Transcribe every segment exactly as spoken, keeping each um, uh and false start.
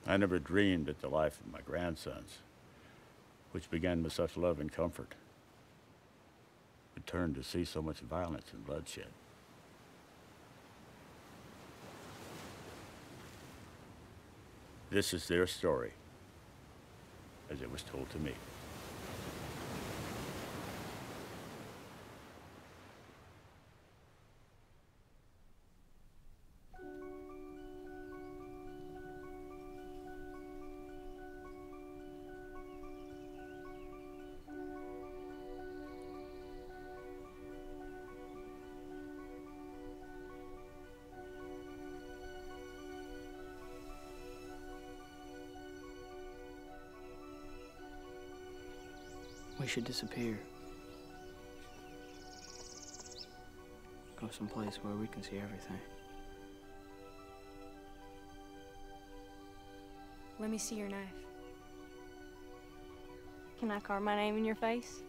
I never dreamed that the life of my grandsons, which began with such love and comfort, would turn to see so much violence and bloodshed. This is their story, as it was told to me. We should disappear. Go someplace where we can see everything. Let me see your knife. Can I carve my name in your face?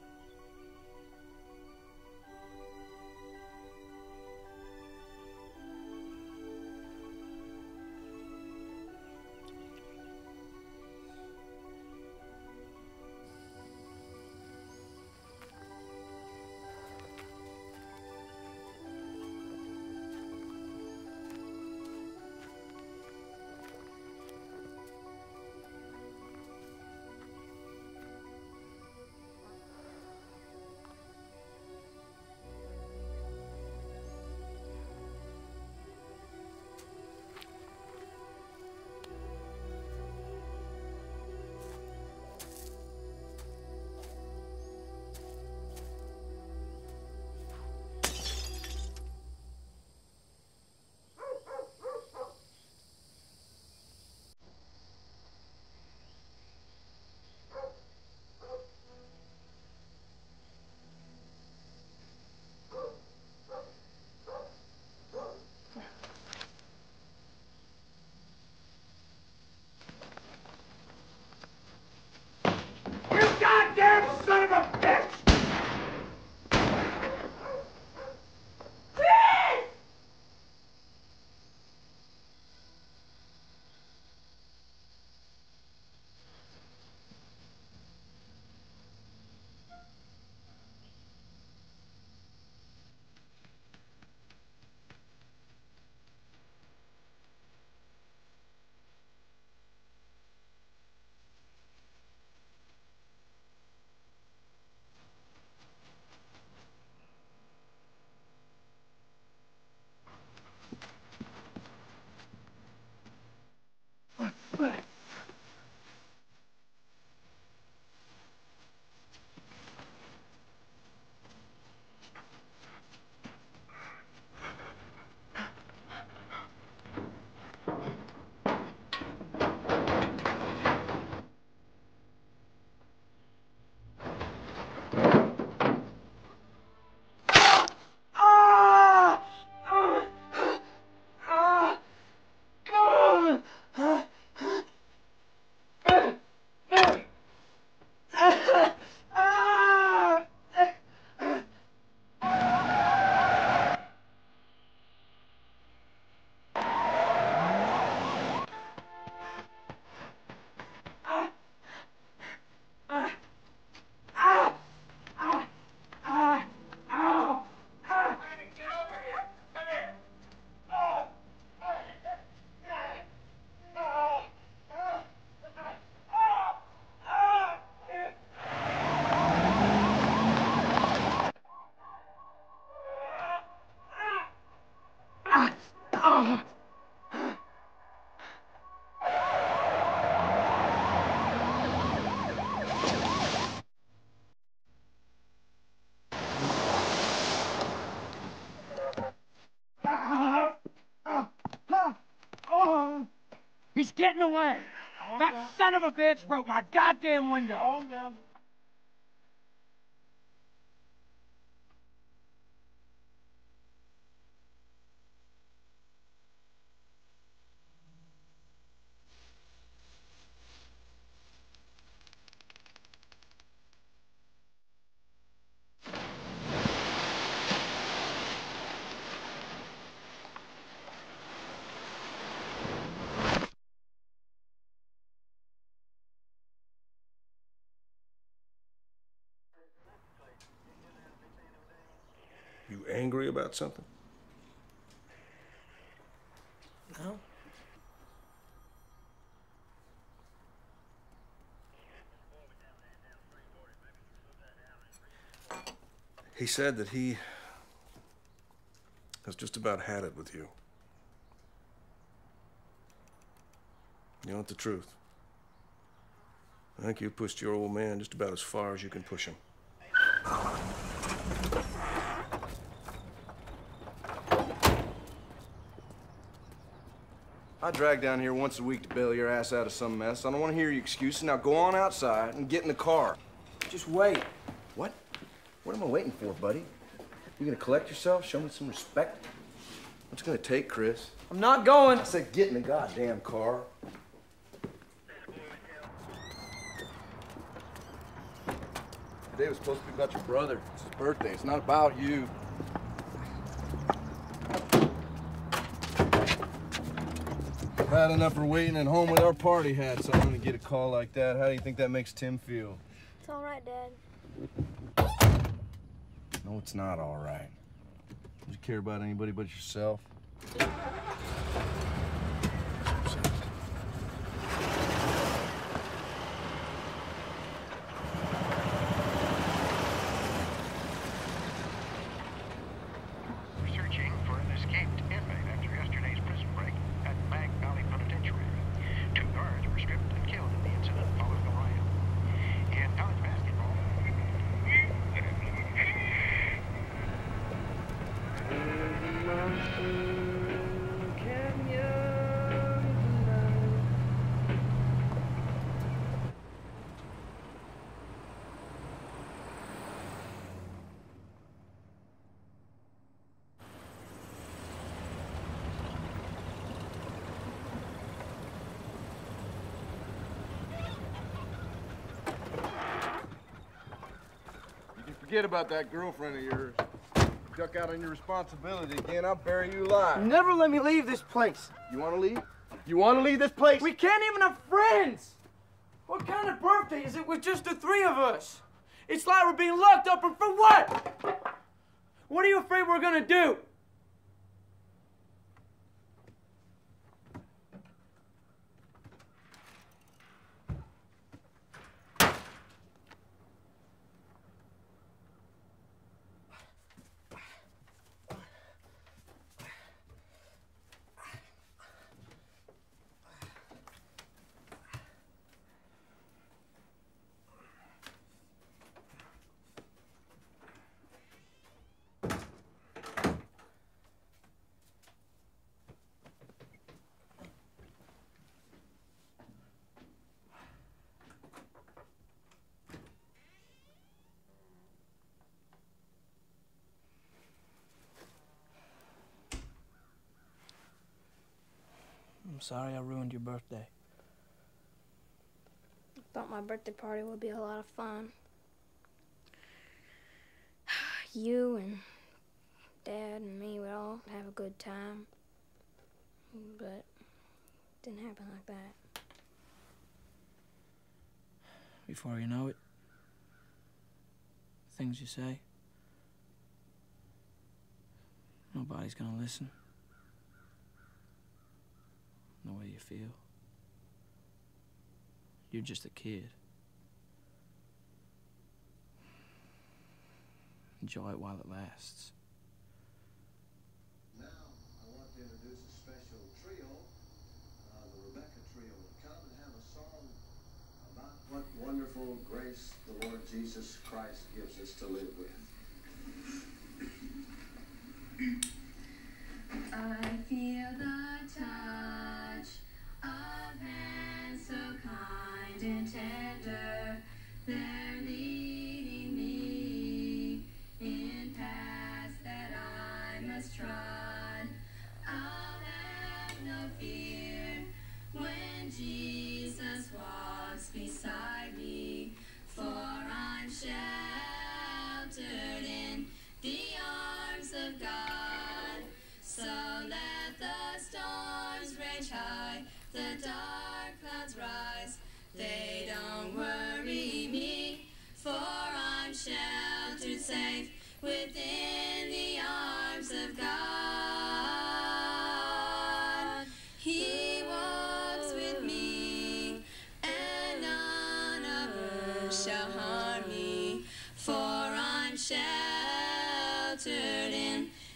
Son of a bitch! He's getting away! That son of a bitch broke my goddamn window! angry about something? No. He said that he has just about had it with you. You want the truth? I think you pushed your old man just about as far as you can push him. I drag down here once a week to bail your ass out of some mess. I don't want to hear your excuses. Now go on outside and get in the car. Just wait. What? What am I waiting for, buddy? You gonna collect yourself? Show me some respect? What's it gonna take, Chris? I'm not going. I said get in the goddamn car. Today was supposed to be about your brother. It's his birthday. It's not about you. Bad enough for waiting at home with our party hats on to get a call like that. How do you think that makes Tim feel? It's all right, Dad. No, it's not all right. Don't you care about anybody but yourself? Searching for an escaped inmate after yesterday's prison break at Mag Valley Penitentiary. Two guards were stripped and killed in the incident following a riot. In college basketball, You can forget about that girlfriend of yours. Duck out on your responsibility again, I'll bury you alive. Never let me leave this place. You want to leave? You want to leave this place? We can't even have friends. What kind of birthday is it with just the three of us? It's like we're being locked up, and for what? What are you afraid we're gonna do? I'm sorry I ruined your birthday. I thought my birthday party would be a lot of fun. You and Dad and me would all have a good time. But it didn't happen like that. Before you know it, things you say, nobody's gonna listen. The way you feel. You're just a kid. Enjoy it while it lasts. Now, I want to introduce a special trio, uh, the Rebecca Trio, to come and have a song about what wonderful grace the Lord Jesus Christ gives us to live with. I feel the touch of hands so kind and tender. They're leading me in paths that I must trod. I'll have no fear when Jesus walks beside me, for I'm sheltered in the arms of God. So let the storms rage high, the dark clouds rise. They don't worry me, for I'm sheltered safe within the arms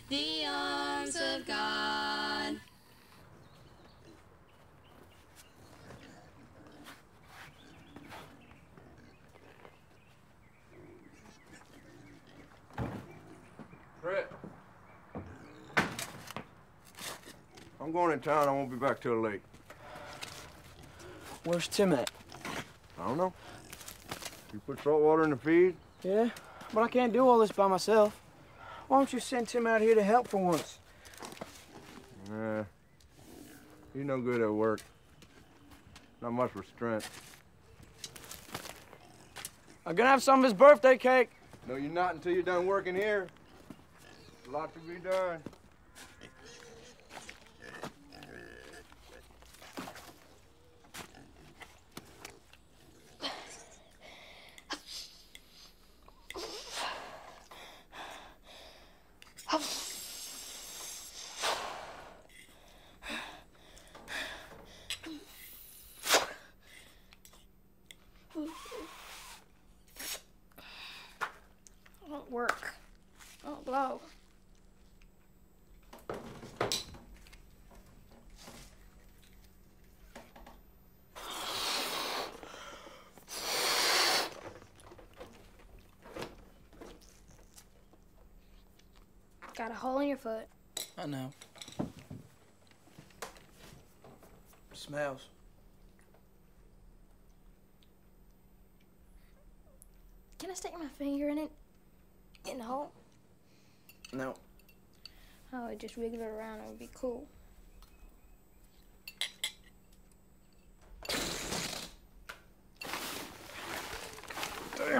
the arms of God. Brett. I'm going in town. I won't be back till late. Where's Tim at? I don't know. You put salt water in the feed? Yeah, but I can't do all this by myself. Why don't you send Tim out here to help for once? Nah. He's no good at work. Not much restraint. I'm gonna have some of his birthday cake. No, you're not until you're done working here. A lot to be done. Don't work. Don't blow. Got a hole in your foot. I know. Smells. Can I stick my finger in it? In the hole? No. Oh, it just wiggle it around. It would be cool. Damn.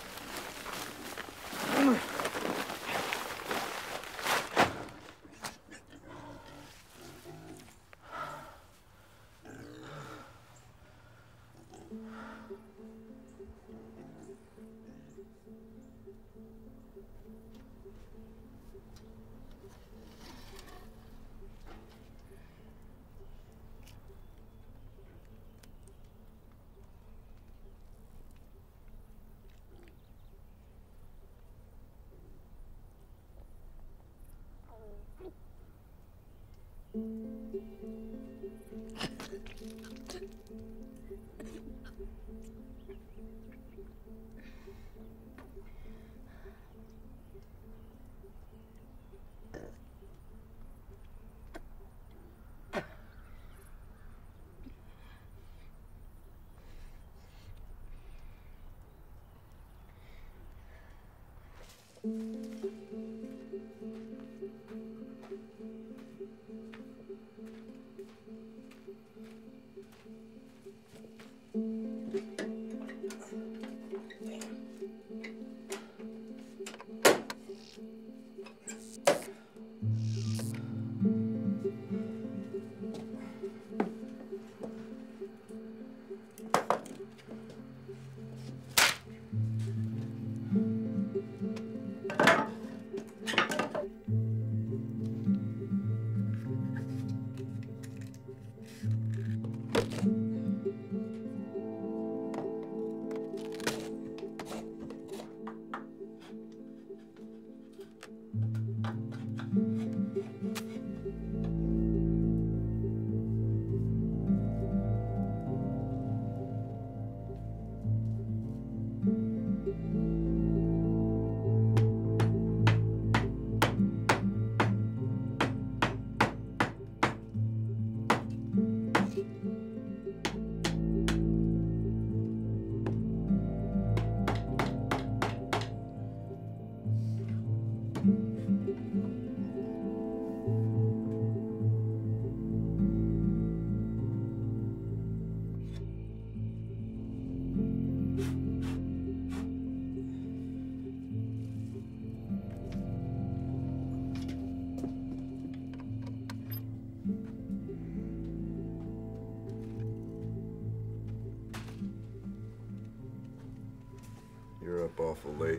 You're up awful late.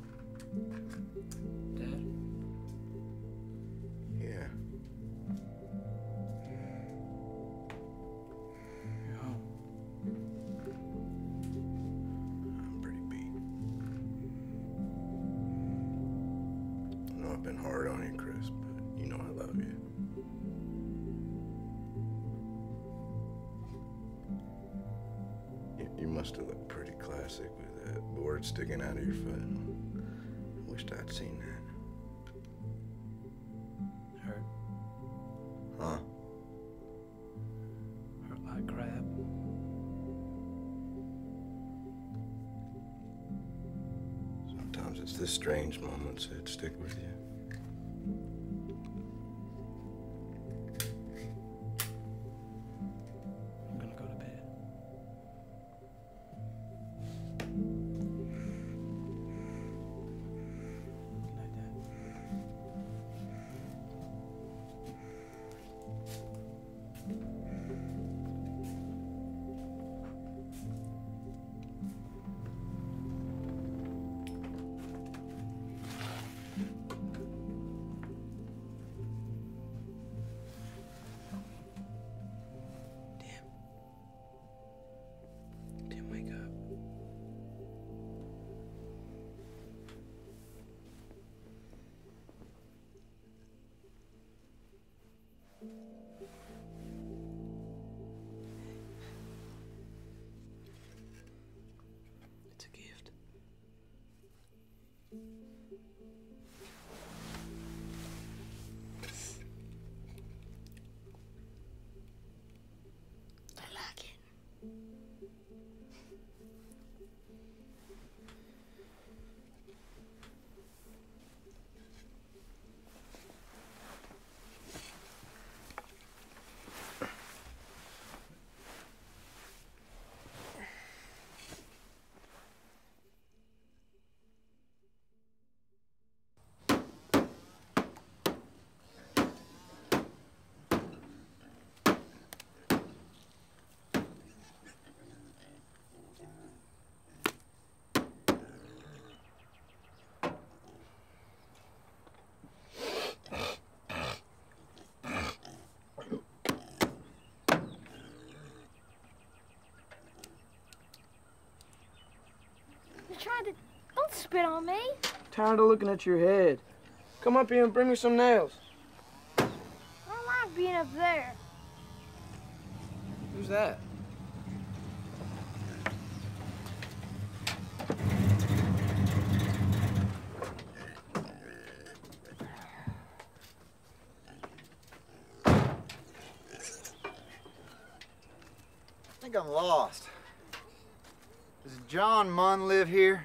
Dad? Yeah. You're home. I'm pretty beat. I know I've been hard on you, Chris. You, you must have looked pretty classic with that board sticking out of your foot. I wished I'd seen that. Hurt. Huh? Hurt like crap. Sometimes it's the strange moments that stick with you. I'm gonna go to bed. Good night, Dad. Tim, wake up. It's a gift. I like it. You're trying to... Don't spit on me. Tired of looking at your head. Come up here and bring me some nails. I don't like being up there. Who's that? I think I'm lost. Does John Munn live here?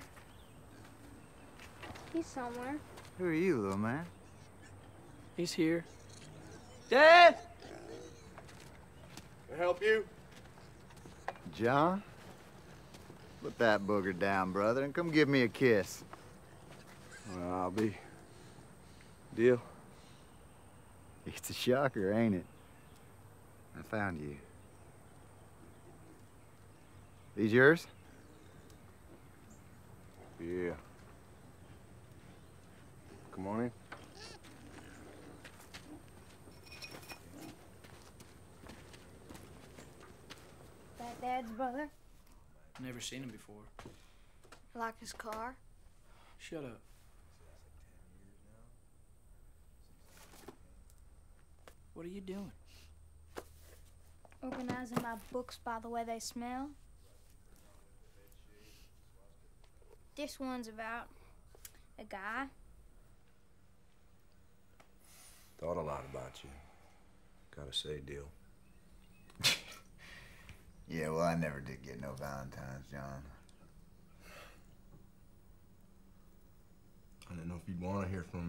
He's somewhere. Who are you, little man? He's here. Dad! Can I help you? John? Put that booger down, brother, and come give me a kiss. Well, I'll be. Deal? It's a shocker, ain't it? I found you. These yours? Yeah. Come on in. That Dad's brother. Never seen him before. Like his car. Shut up. What are you doing? Organizing my books by the way they smell. This one's about a guy. Thought a lot about you. Gotta say, deal. Yeah, well, I never did get no Valentines, John. I didn't know if you'd want to hear from me.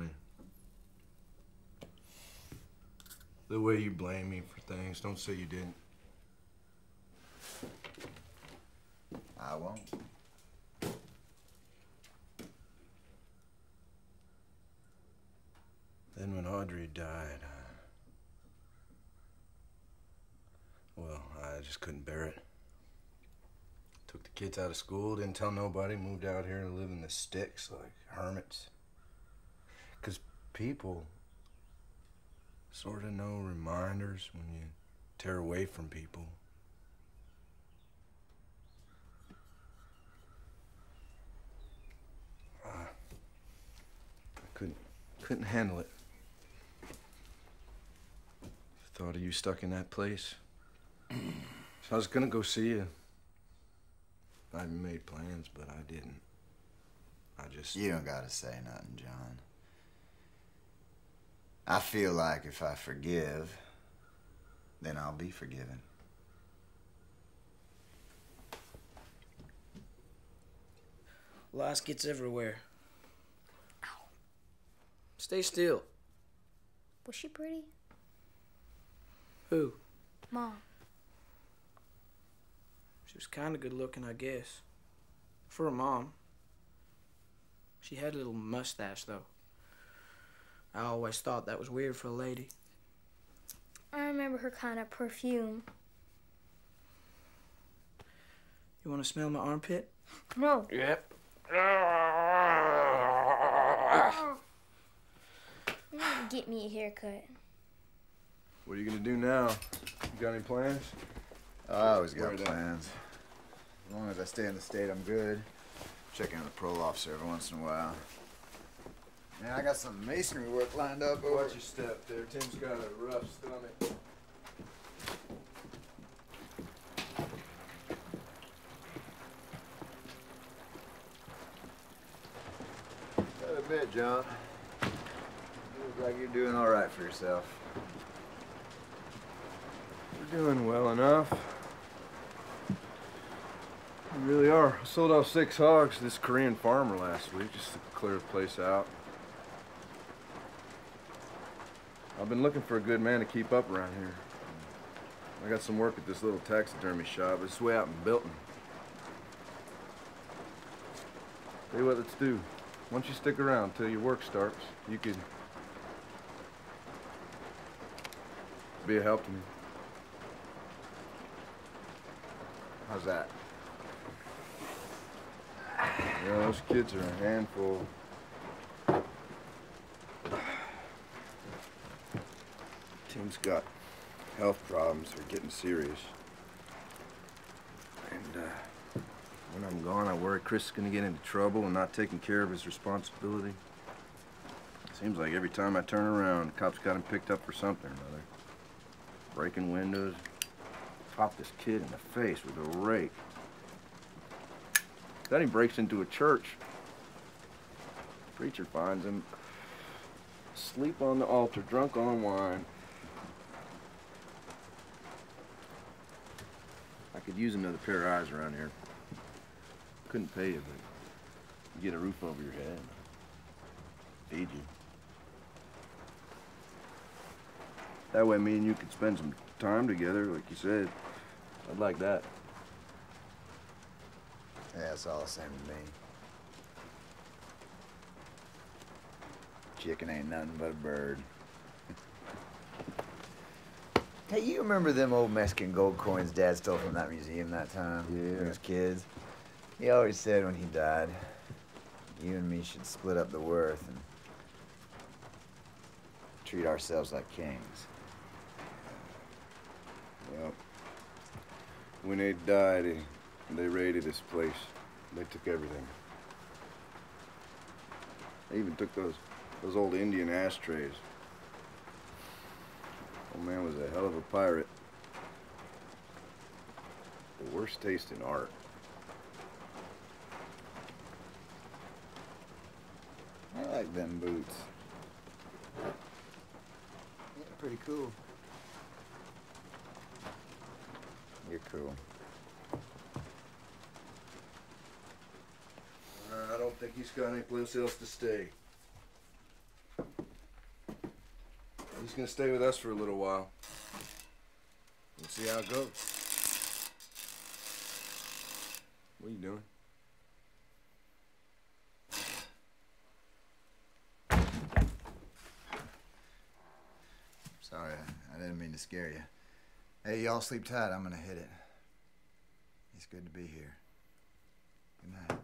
The way you blame me for things, don't say you didn't. I won't. Then when Audrey died, uh, well, I just couldn't bear it. Took the kids out of school, didn't tell nobody, moved out here to live in the sticks like hermits. 'Cause people sort of know reminders when you tear away from people. Uh, I couldn't, couldn't handle it. thought of you stuck in that place. So I was gonna go see you. I made plans, but I didn't. I just... You don't gotta say nothing, John. I feel like if I forgive, then I'll be forgiven. Lice gets everywhere. Stay still. Was she pretty? Who? Mom. She was kind of good looking, I guess. For a mom. She had a little mustache, though. I always thought that was weird for a lady. I remember her kind of perfume. You want to smell my armpit? No. Yep. Get me a haircut. What are you gonna do now? You got any plans? I always got Where plans. As long as I stay in the state, I'm good. Check in with the parole officer every once in a while. Man, I got some masonry work lined up over... Watch your step there. Tim's got a rough stomach. Gotta admit, John, you look like you're doing all right for yourself. We're doing well enough. We really are. I sold off six hogs to this Korean farmer last week just to clear the place out. I've been looking for a good man to keep up around here. I got some work at this little taxidermy shop. It's way out in Bilton. Tell you what, let's do. Once you stick around till your work starts, you could be a help to me. How's that? Yeah, those kids are a handful. Tim's got health problems. They're getting serious. And uh, when I'm gone, I worry Chris is going to get into trouble and not taking care of his responsibility. Seems like every time I turn around, the cops got him picked up for something or another. Breaking windows. Popped this kid in the face with a rake. Then he breaks into a church. Preacher finds him asleep on the altar, drunk on wine. I could use another pair of eyes around here. Couldn't pay you, but you get a roof over your head. Feed you. That way me and you could spend some time together, like you said. I'd like that. Yeah, it's all the same to me. Chicken ain't nothing but a bird. Hey, you remember them old Mexican gold coins Dad stole from that museum that time? Yeah. When we was kids? He always said when he died, you and me should split up the worth and treat ourselves like kings. Well, when they died, they, they raided this place. They took everything. They even took those those old Indian ashtrays. Old man was a hell of a pirate. The worst taste in art. I like them boots. Yeah, pretty cool. You're cool. Uh, I don't think he's got any place else to stay. He's gonna stay with us for a little while. We'll see how it goes. What are you doing? Sorry, I didn't mean to scare you. Hey, y'all sleep tight. I'm gonna hit it. It's good to be here. Good night.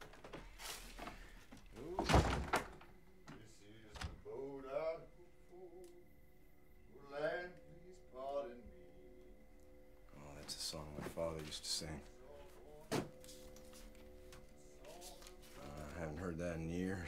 Oh, that's a song my father used to sing. Uh, I haven't heard that in years.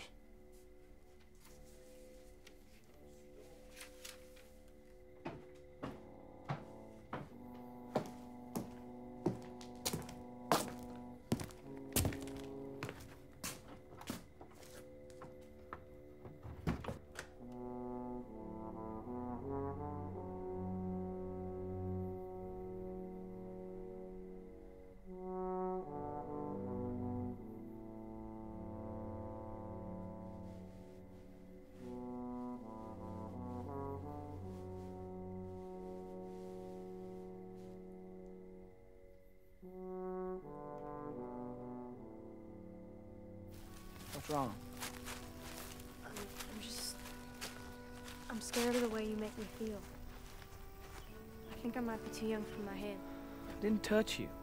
What's wrong? I'm, I'm just... I'm scared of the way you make me feel. I think I might be too young for my head. I didn't touch you.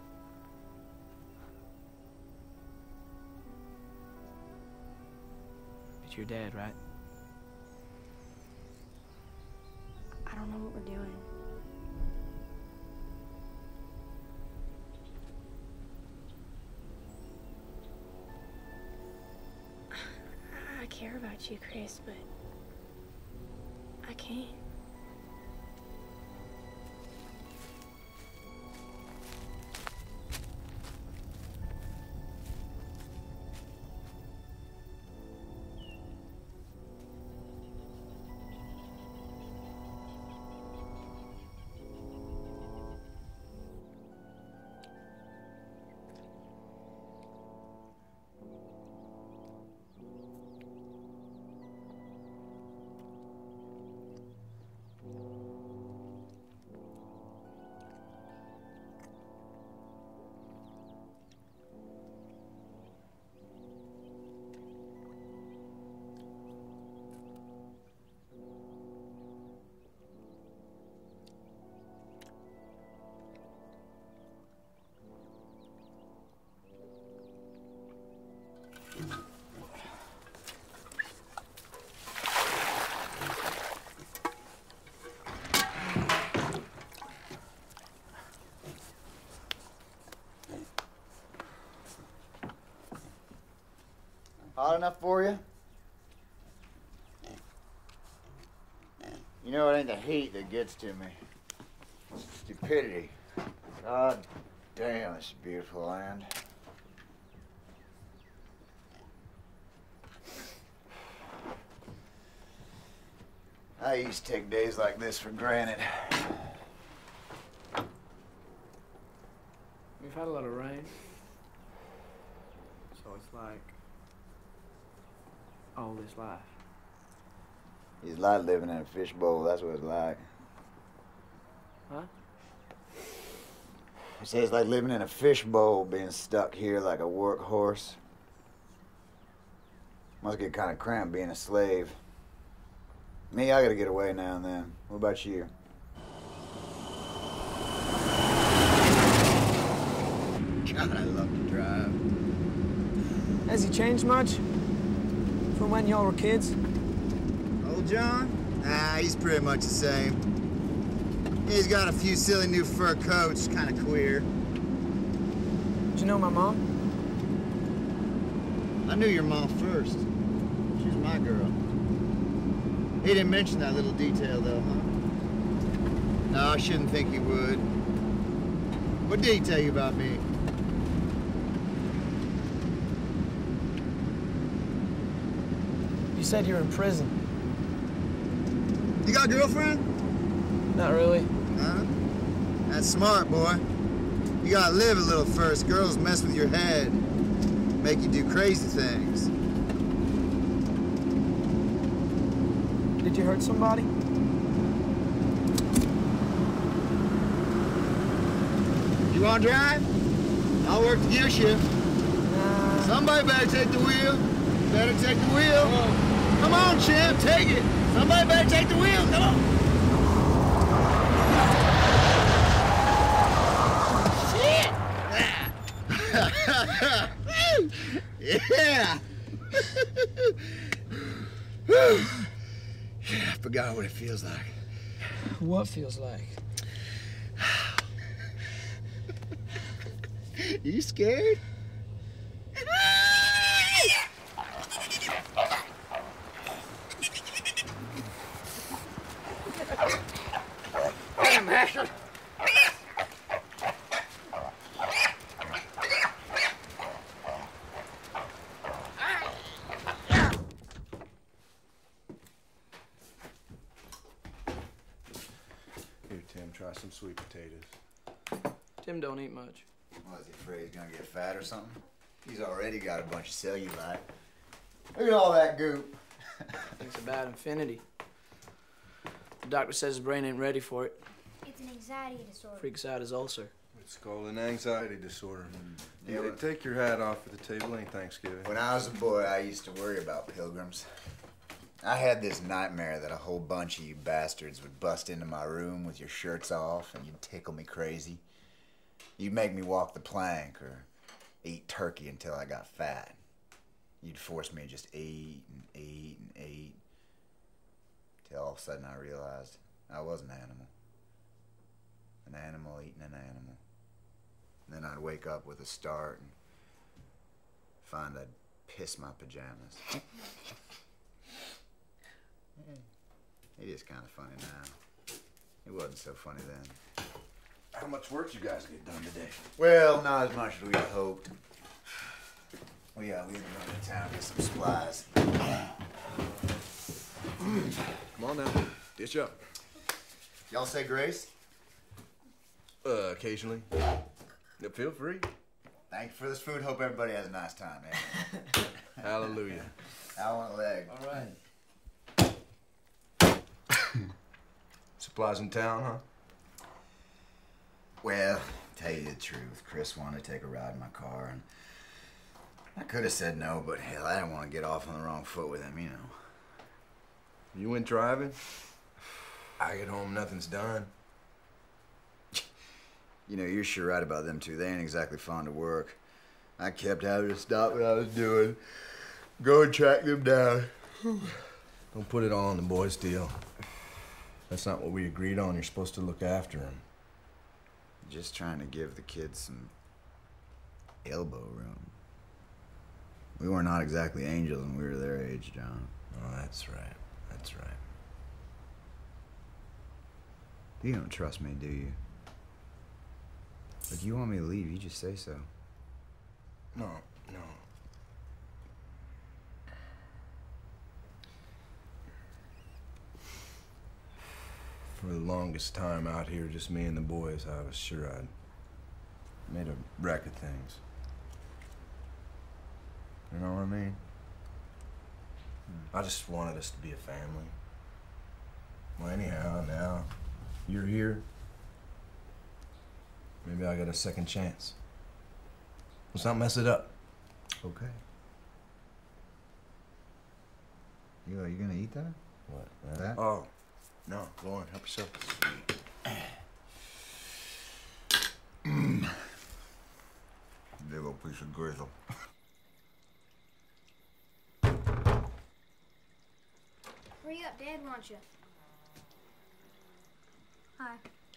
It's your dad, right? I don't know what we're doing. I care about you, Chris, but I can't. Hot enough for you? You know, it ain't the heat that gets to me. It's the stupidity. God damn, it's a beautiful land. I used to take days like this for granted. We've had a lot of rain. So it's like all this life. It's like living in a fishbowl, that's what it's like. Huh? I say it's like living in a fishbowl, being stuck here like a workhorse. Must get kind of cramped being a slave. Me, I gotta get away now and then. What about you? God, I love to drive. Has he changed much from when y'all were kids? Old John? Nah, he's pretty much the same. He's got a few silly new fur coats, kind of queer. Did you know my mom? I knew your mom first. She was my girl. He didn't mention that little detail, though, huh? No, I shouldn't think he would. What did he tell you about me? You said you were in prison. You got a girlfriend? Not really. Huh? That's smart, boy. You gotta live a little first. Girls mess with your head. Make you do crazy things. Did you hurt somebody? You wanna drive? I'll work the gear shift. Nah. Somebody better take the wheel. Better take the wheel. Come on, champ, take it. Somebody better take the wheel. Come on. Shit! Yeah. Yeah, I forgot what it feels like. What feels like? You scared? Damn, Master. Here, Tim, try some sweet potatoes. Tim don't eat much. What, is he afraid he's gonna get fat or something? He's already got a bunch of cellulite. Look at all that goop. Thinks about infinity. The doctor says his brain ain't ready for it. It's an anxiety disorder. Freaks out his ulcer. It's called an anxiety disorder. Yeah, Yeah, well- take your hat off at the table. Ain't Thanksgiving. When I was a boy, I used to worry about pilgrims. I had this nightmare that a whole bunch of you bastards would bust into my room with your shirts off and you'd tickle me crazy. You'd make me walk the plank or eat turkey until I got fat. You'd force me to just eat and eat and eat. Till all of a sudden I realized I was an animal. An animal eating an animal. And then I'd wake up with a start and find I'd piss my pajamas. It is kind of funny now. It wasn't so funny then. How much work you guys get done today? Well, not as much as we had hoped. Well, yeah, we had to run to town and get some supplies. Come on now. Dish up. Y'all say grace? Uh, occasionally. Yeah, feel free. Thank you for this food. Hope everybody has a nice time, man. Hallelujah. I want a leg. All right. Supplies in town, huh? Well, tell you the truth, Chris wanted to take a ride in my car, and I could have said no, but hell, I didn't want to get off on the wrong foot with him, you know. You went driving? I get home, nothing's done. You know, you're sure right about them two. They ain't exactly fond of work. I kept having to stop what I was doing, go and track them down. Don't put it all on the boys' deal. That's not what we agreed on. You're supposed to look after them. Just trying to give the kids some elbow room. We were not exactly angels when we were their age, John. Oh, that's right. That's right. You don't trust me, do you? If you want me to leave, you just say so. No, no. For the longest time out here, just me and the boys, I was sure I'd made a wreck of things. You know what I mean? I just wanted us to be a family. Well, anyhow, now you're here. Maybe I got a second chance. Let's not mess it up. Okay. You, are you gonna eat that? What? That? Oh, no. Go on, help yourself. Big old piece of grizzle. Hurry up, Dad wants you. Hi.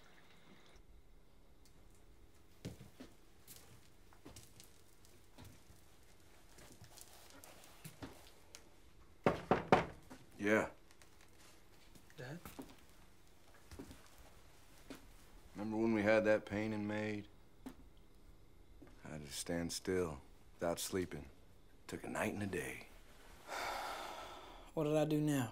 Yeah. Dad? Remember when we had that painting made? I had to stand still, without sleeping. Took a night and a day. What did I do now?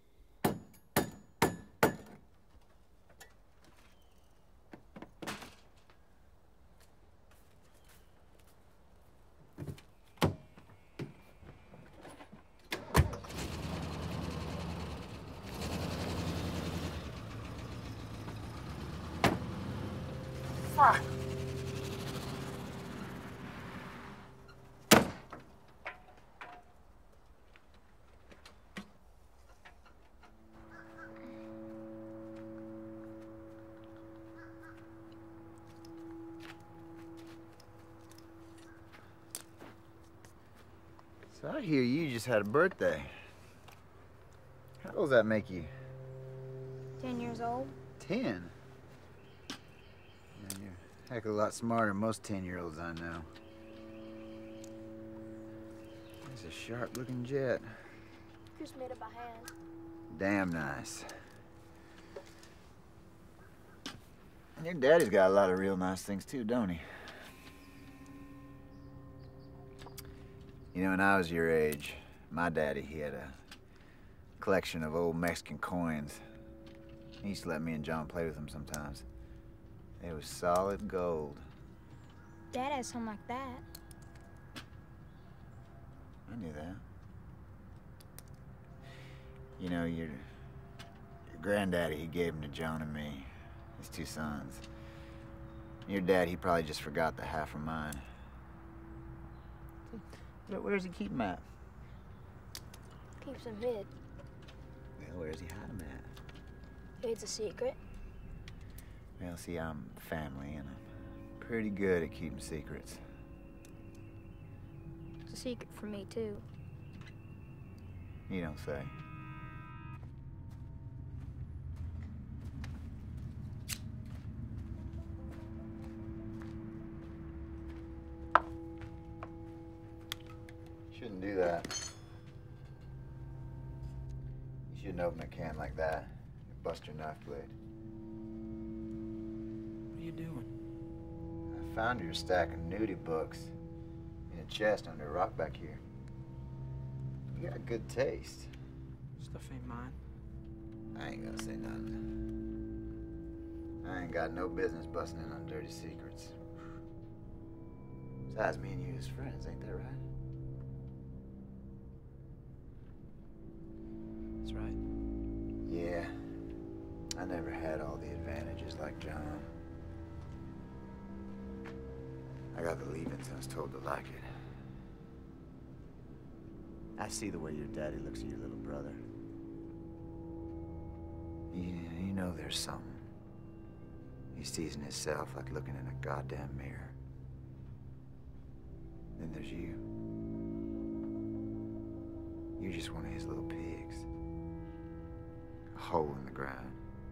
Fuck! So I hear you just had a birthday. How old does that make you? Ten years old? Ten? Man, you're a heck of a lot smarter than most ten-year-olds I know. It's a sharp-looking jet. Chris made it by hand. Damn nice. Your daddy's got a lot of real nice things too, don't he? You know, when I was your age, my daddy, he had a collection of old Mexican coins. He used to let me and John play with them sometimes. They was solid gold. Dad has something like that. I knew that. You know, your, your granddaddy, he gave them to Joan and me, his two sons. Your dad, he probably just forgot the half of mine. But where's he keep 'em at? Keeps them hid. Well, where's he hide 'em at? It's a secret. Well, see, I'm family, and I'm pretty good at keeping secrets. It's a secret for me, too. You don't say. Shouldn't do that. You shouldn't open a can like that. You bust your knife blade. What are you doing? I found your stack of nudie books in a chest under a rock back here. You got good taste. Stuff ain't mine. I ain't gonna say nothing. I ain't got no business busting in on dirty secrets. Besides, me and you as friends, ain't that right? That's right. Yeah. I never had all the advantages like John. I got the leavings and was told to like it. I see the way your daddy looks at your little brother. You, you know there's something. He's teasing himself like looking in a goddamn mirror. Then there's you. You're just one of his little pigs. A hole in the ground.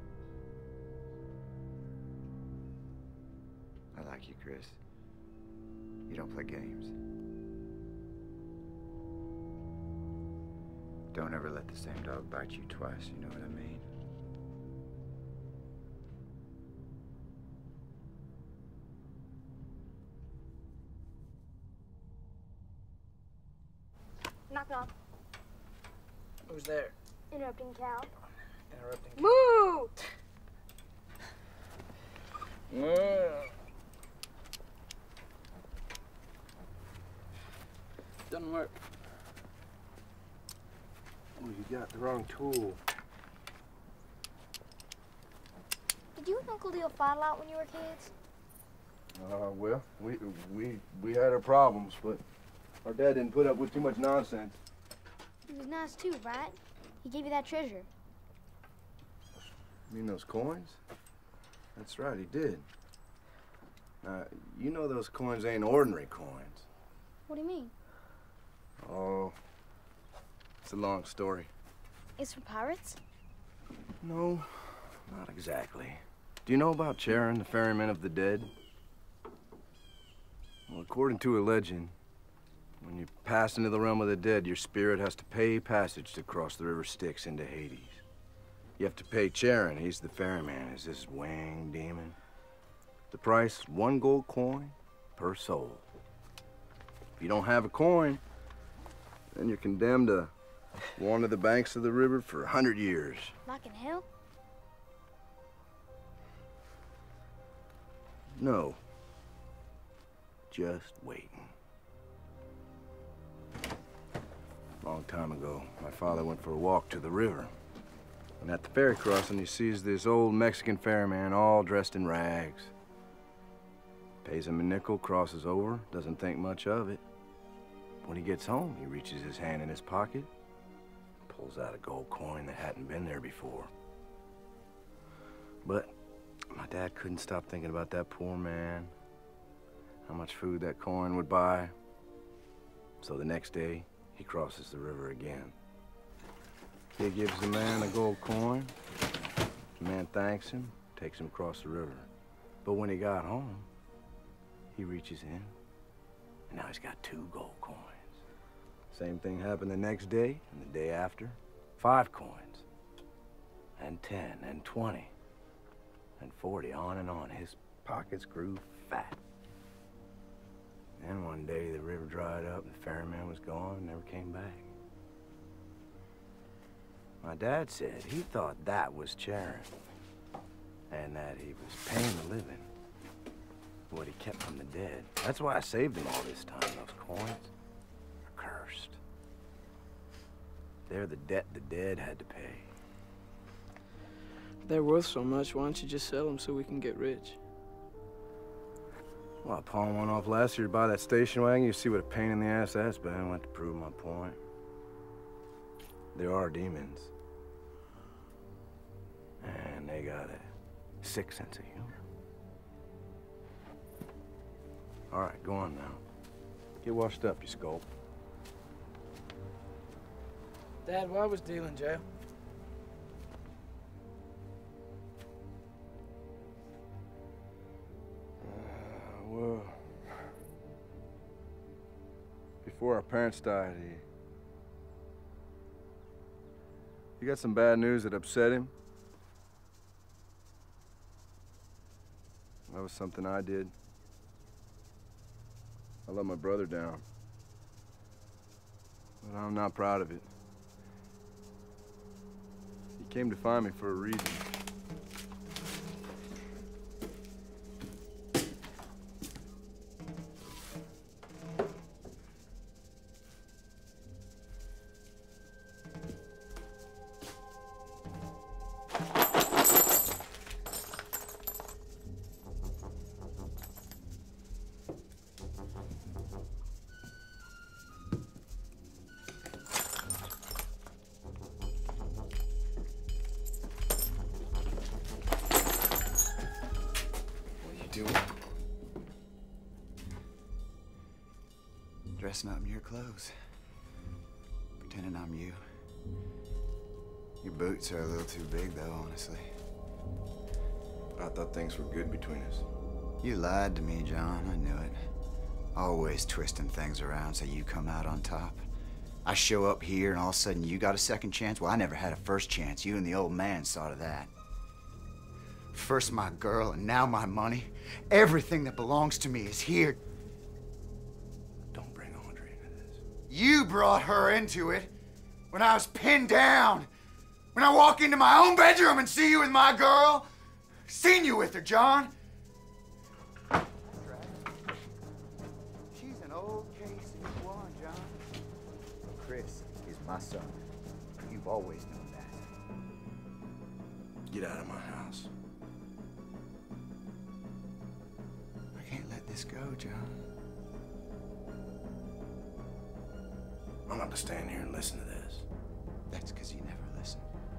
I like you, Chris. You don't play games. Don't ever let the same dog bite you twice, you know what I mean? Knock, knock. Who's there? Interrupting cow. Interrupting. Moo! Doesn't work. Oh, you got the wrong tool. Did you and Uncle Leo fight a lot when you were kids? Uh, well, we we we had our problems, but our dad didn't put up with too much nonsense. He was nice too, right? He gave you that treasure. You mean those coins? That's right, he did. Now, you know those coins ain't ordinary coins. What do you mean? Oh, it's a long story. It's for pirates? No, not exactly. Do you know about Charon, the ferryman of the dead? Well, according to a legend, when you pass into the realm of the dead, your spirit has to pay passage to cross the river Styx into Hades. You have to pay Charon, he's the ferryman, he's this winged demon. The price, one gold coin per soul. If you don't have a coin, then you're condemned to wander the banks of the river for a hundred years. Like in hell? No. Just waiting. A long time ago, my father went for a walk to the river. And at the ferry crossing, he sees this old Mexican ferryman all dressed in rags. Pays him a nickel, crosses over, doesn't think much of it. When he gets home, he reaches his hand in his pocket, pulls out a gold coin that hadn't been there before. But my dad couldn't stop thinking about that poor man, how much food that coin would buy. So the next day, he crosses the river again. He gives the man a gold coin. The man thanks him, takes him across the river. But when he got home, he reaches in, and now he's got two gold coins. Same thing happened the next day and the day after. Five coins, and ten, and twenty, and forty, on and on. His pockets grew fat. Then one day the river dried up, the ferryman was gone and never came back. My dad said he thought that was Charon, and that he was paying the living for what he kept from the dead. That's why I saved him all this time. Those coins are cursed. They're the debt the dead had to pay. They're worth so much, why don't you just sell them so we can get rich? Well, I pawned one off last year to buy that station wagon. You see what a pain in the ass that's been. I went to prove my point. There are demons. And they got a sick sense of humor. All right, go on now. Get washed up, you sculpt. Dad, why was Deal in jail? Uh, well, before our parents died, he... He got some bad news that upset him. That was something I did. I let my brother down. But I'm not proud of it. He came to find me for a reason. Dressing up in your clothes. Pretending I'm you. Your boots are a little too big, though, honestly. I thought things were good between us. You lied to me, John. I knew it. Always twisting things around so you come out on top. I show up here and all of a sudden you got a second chance? Well, I never had a first chance. You and the old man saw to that. First my girl and now my money. Everything that belongs to me is here. You brought her into it when I was pinned down. When I walk into my own bedroom and see you with my girl. Seen you with her, John. She's an old case of one, John. Chris is my son. You've always known that. Get out of my house. I can't let this go, John. I'm not to stand here and listen to this. That's because you never listen.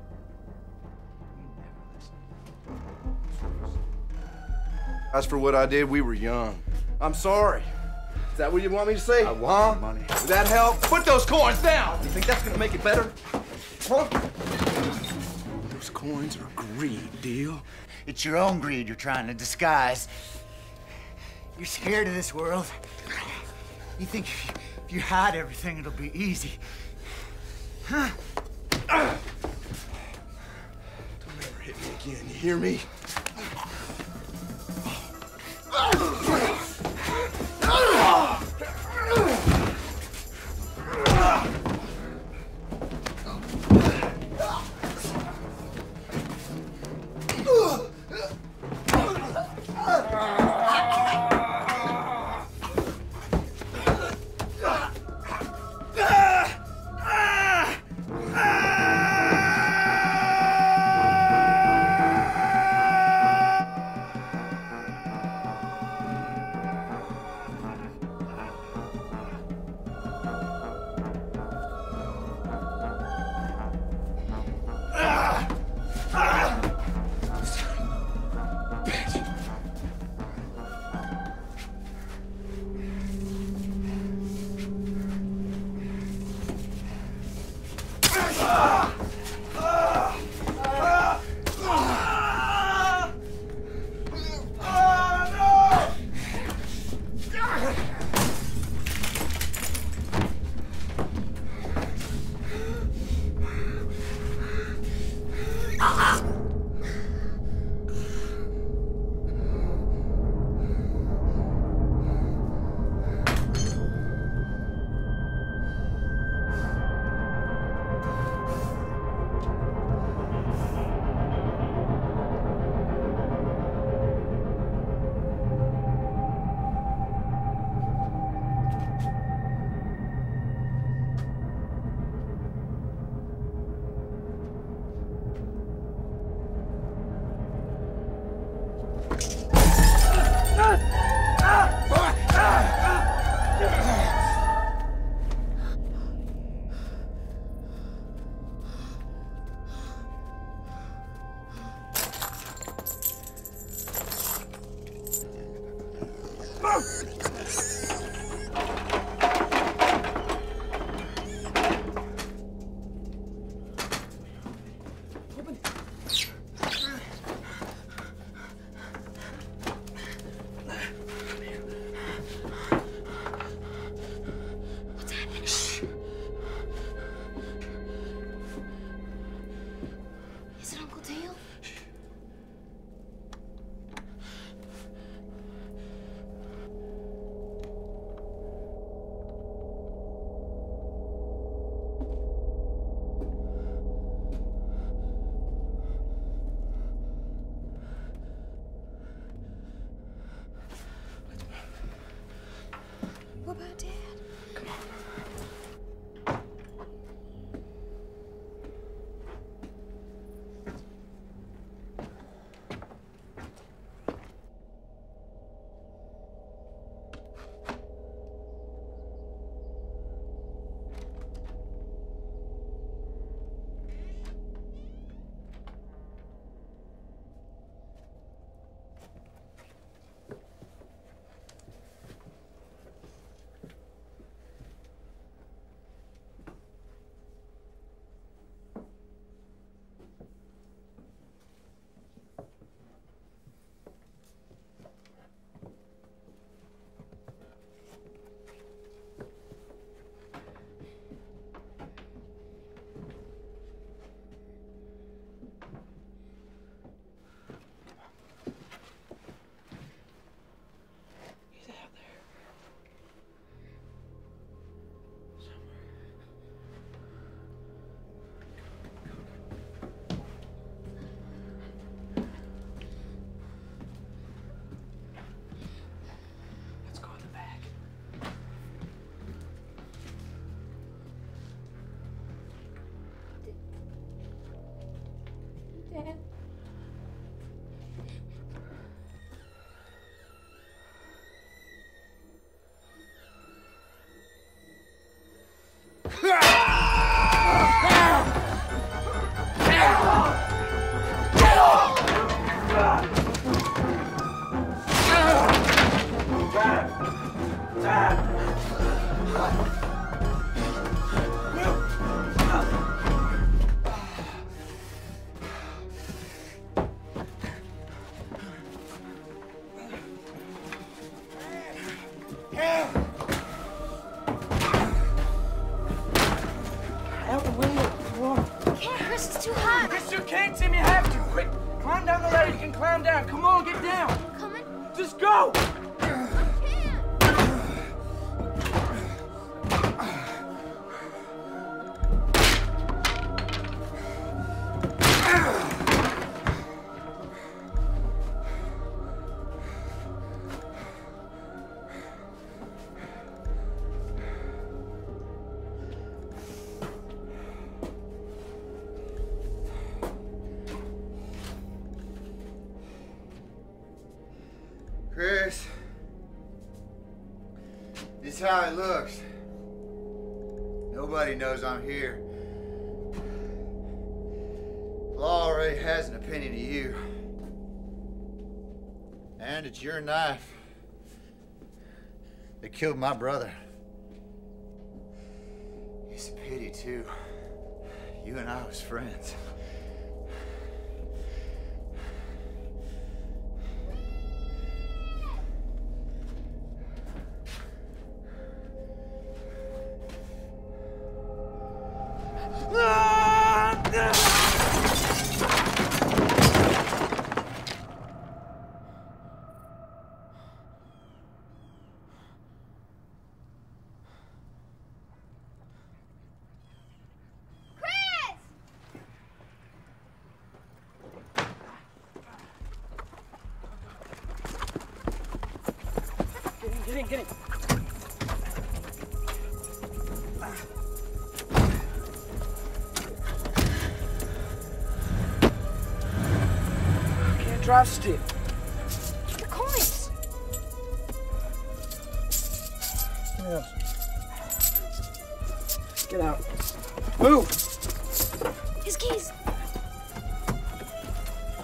You never listen. As for what I did, we were young. I'm sorry. Is that what you want me to say? I want money. Would that help? Put those coins down! You think that's gonna make it better? Huh? Those coins are greed, Deal. It's your own greed you're trying to disguise. You're scared of this world. You think if you, if you hide everything, it'll be easy. Huh? Don't ever hit me again, you hear me? What about Dad? Come on. Dad. Out the window. Come on. Can't, Chris, it's too hot. Chris, you can't, Tim. You have to. Quick, climb down the ladder. You can climb down. Come on, get down. Coming? Just go. Chris, this is how it looks. Nobody knows I'm here. Law already has an opinion of you. And it's your knife that killed my brother. It's a pity, too. You and I was friends. Get in, get in. Can't drive stick. The coins. What else? Get out. Move. His keys.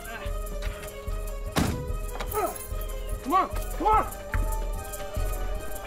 Come on, come on.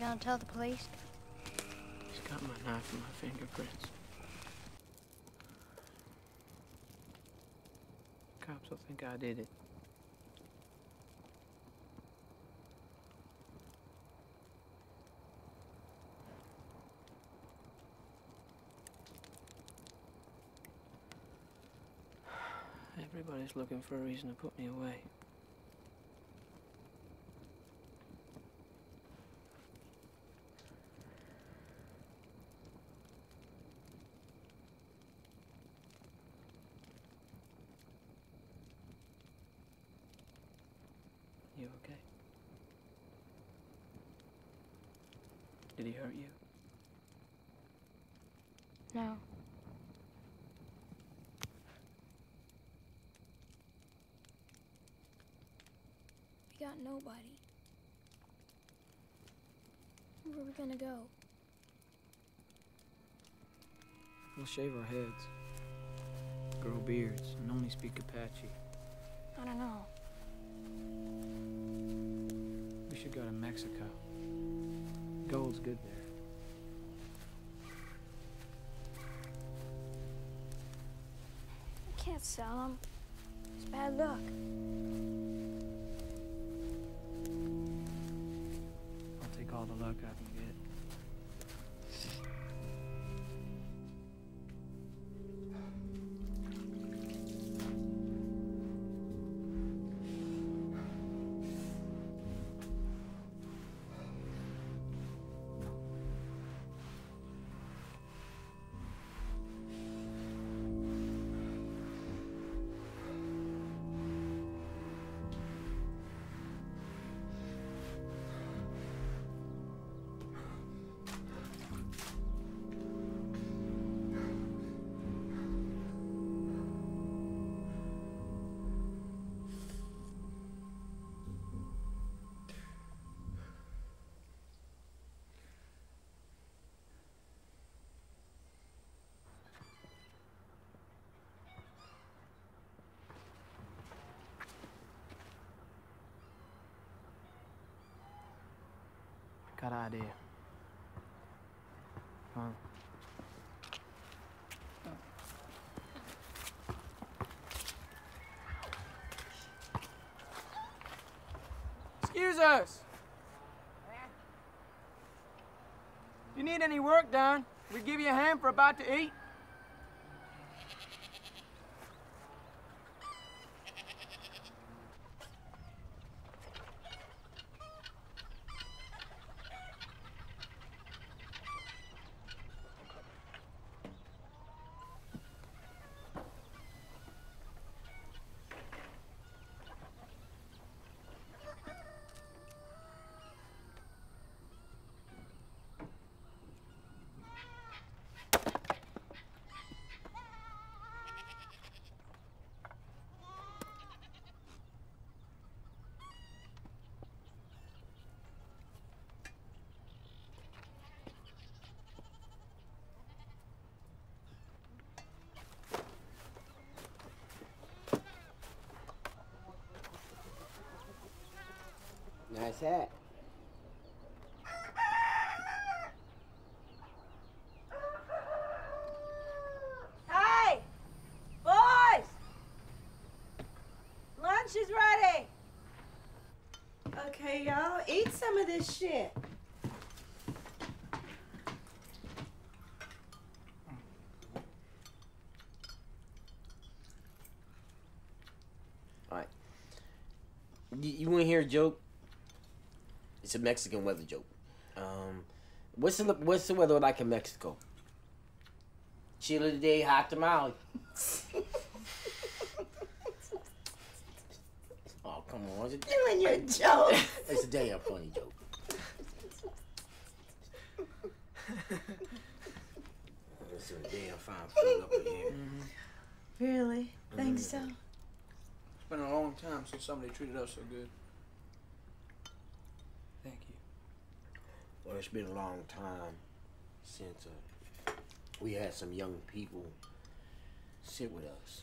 gonna tell the police? He's got my knife and my fingerprints. Cops will think I did it. Everybody's looking for a reason to put me away. You okay? Did he hurt you? No. We got nobody. Where are we gonna go? We'll shave our heads, grow beards, and only speak Apache. I don't know. We should go to Mexico. Gold's good there. I can't sell them. It's bad luck. I'll take all the luck I can get. Got an idea. Come on. Excuse us. If you need any work done, we give you a hand for about to eat. Nice hat. Hey! Boys! Lunch is ready! Okay, y'all, eat some of this shit. Alright. You, you want to hear a joke? It's a Mexican weather joke. Um, what's the what's the weather like in Mexico? Chilly today, hot tomorrow. Oh, come on. It's a, Doing your joke. It's a damn funny joke. It's a damn fine food up in here. Mm-hmm. Really? Think mm-hmm. so? It's been a long time since somebody treated us so good. Thank you. Well, it's been a long time since uh, we had some young people sit with us.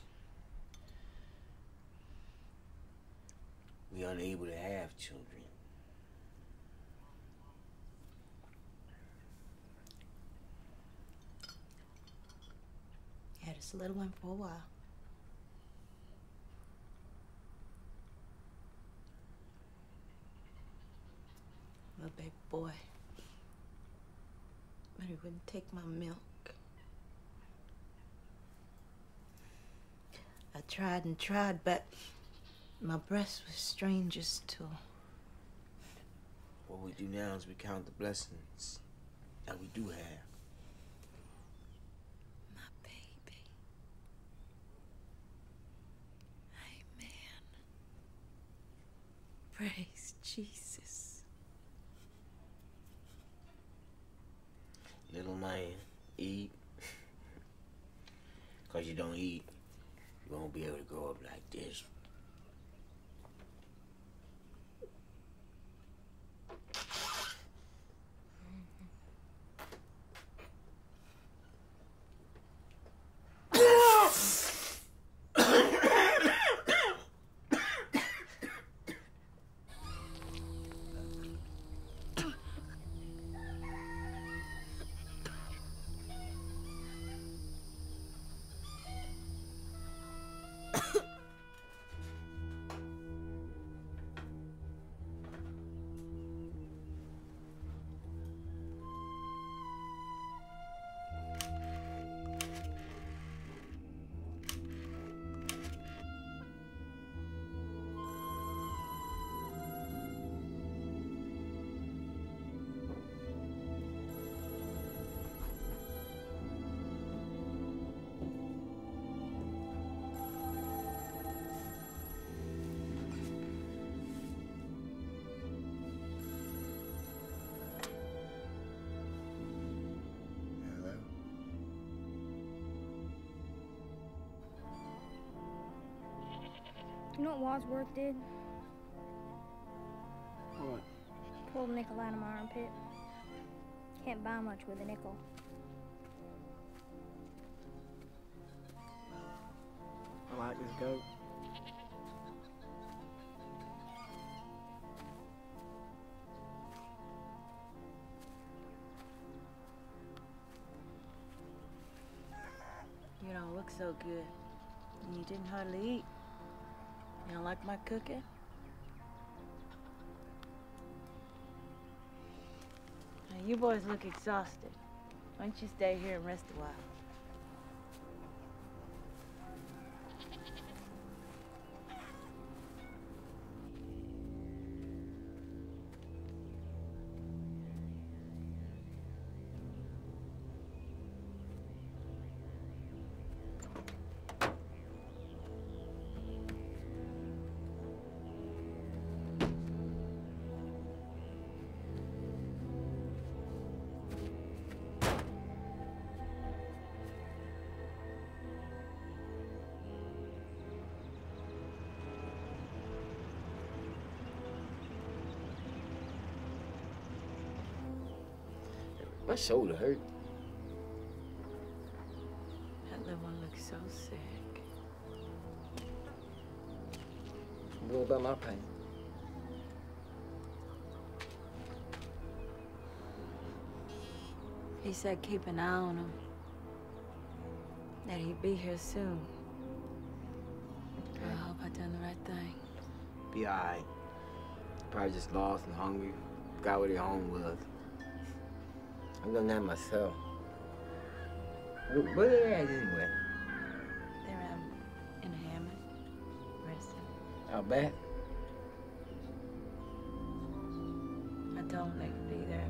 We unable to have children. Just a little one for a while. Little baby boy. But he wouldn't take my milk. I tried and tried, but my breast was strangest to. What we do now is we count the blessings that we do have. My baby. Amen. Praise Jesus. Little man, eat. Cause you don't eat, you won't be able to grow up like this. You know what Wadsworth did? What? Pulled a nickel out of my armpit. Can't buy much with a nickel. I like this goat. You don't look so good. And you didn't hardly eat. You don't like my cooking? Now, you boys look exhausted. Why don't you stay here and rest a while? My shoulder hurt. That little one looks so sick. What about my pain? He said keep an eye on him. That he'd be here soon. I hope I done the right thing. Be alright. Probably just lost and hungry. Forgot what his home was. I've done that myself. Where they at anyway? They're um, in a hammock, resting. Out back? I told them they could be there.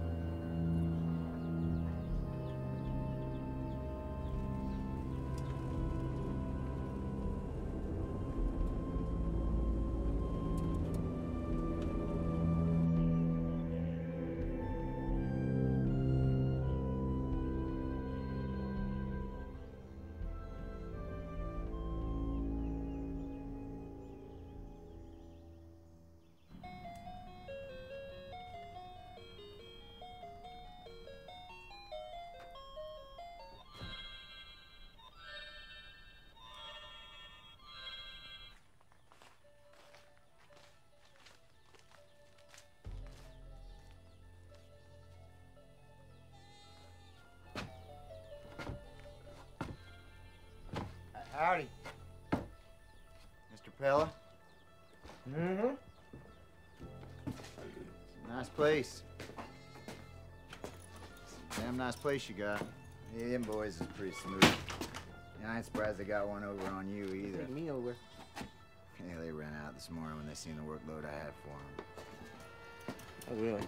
fella. Mm-hmm. Nice place. Damn nice place you got. Yeah, them boys is pretty smooth. Yeah, I ain't surprised they got one over on you either. Take me over. Yeah, they ran out this morning when they seen the workload I had for them. Oh, really?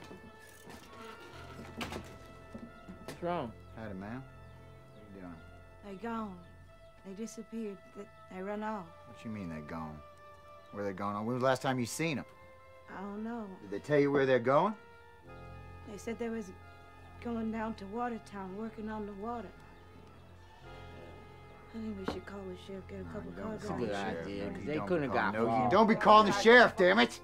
What's wrong? Howdy, ma'am. What you doing? They gone. They disappeared. They, they run off. What you mean they gone? Where they going? When was the last time you seen them? I don't know. Did they tell you where they're going? They said they was going down to Watertown, working on the water. I think we should call the sheriff, get a couple don't cars call on the the Good sheriff. idea, No, because you they don't couldn't have call- got no, far. you don't be calling the sheriff, damn it!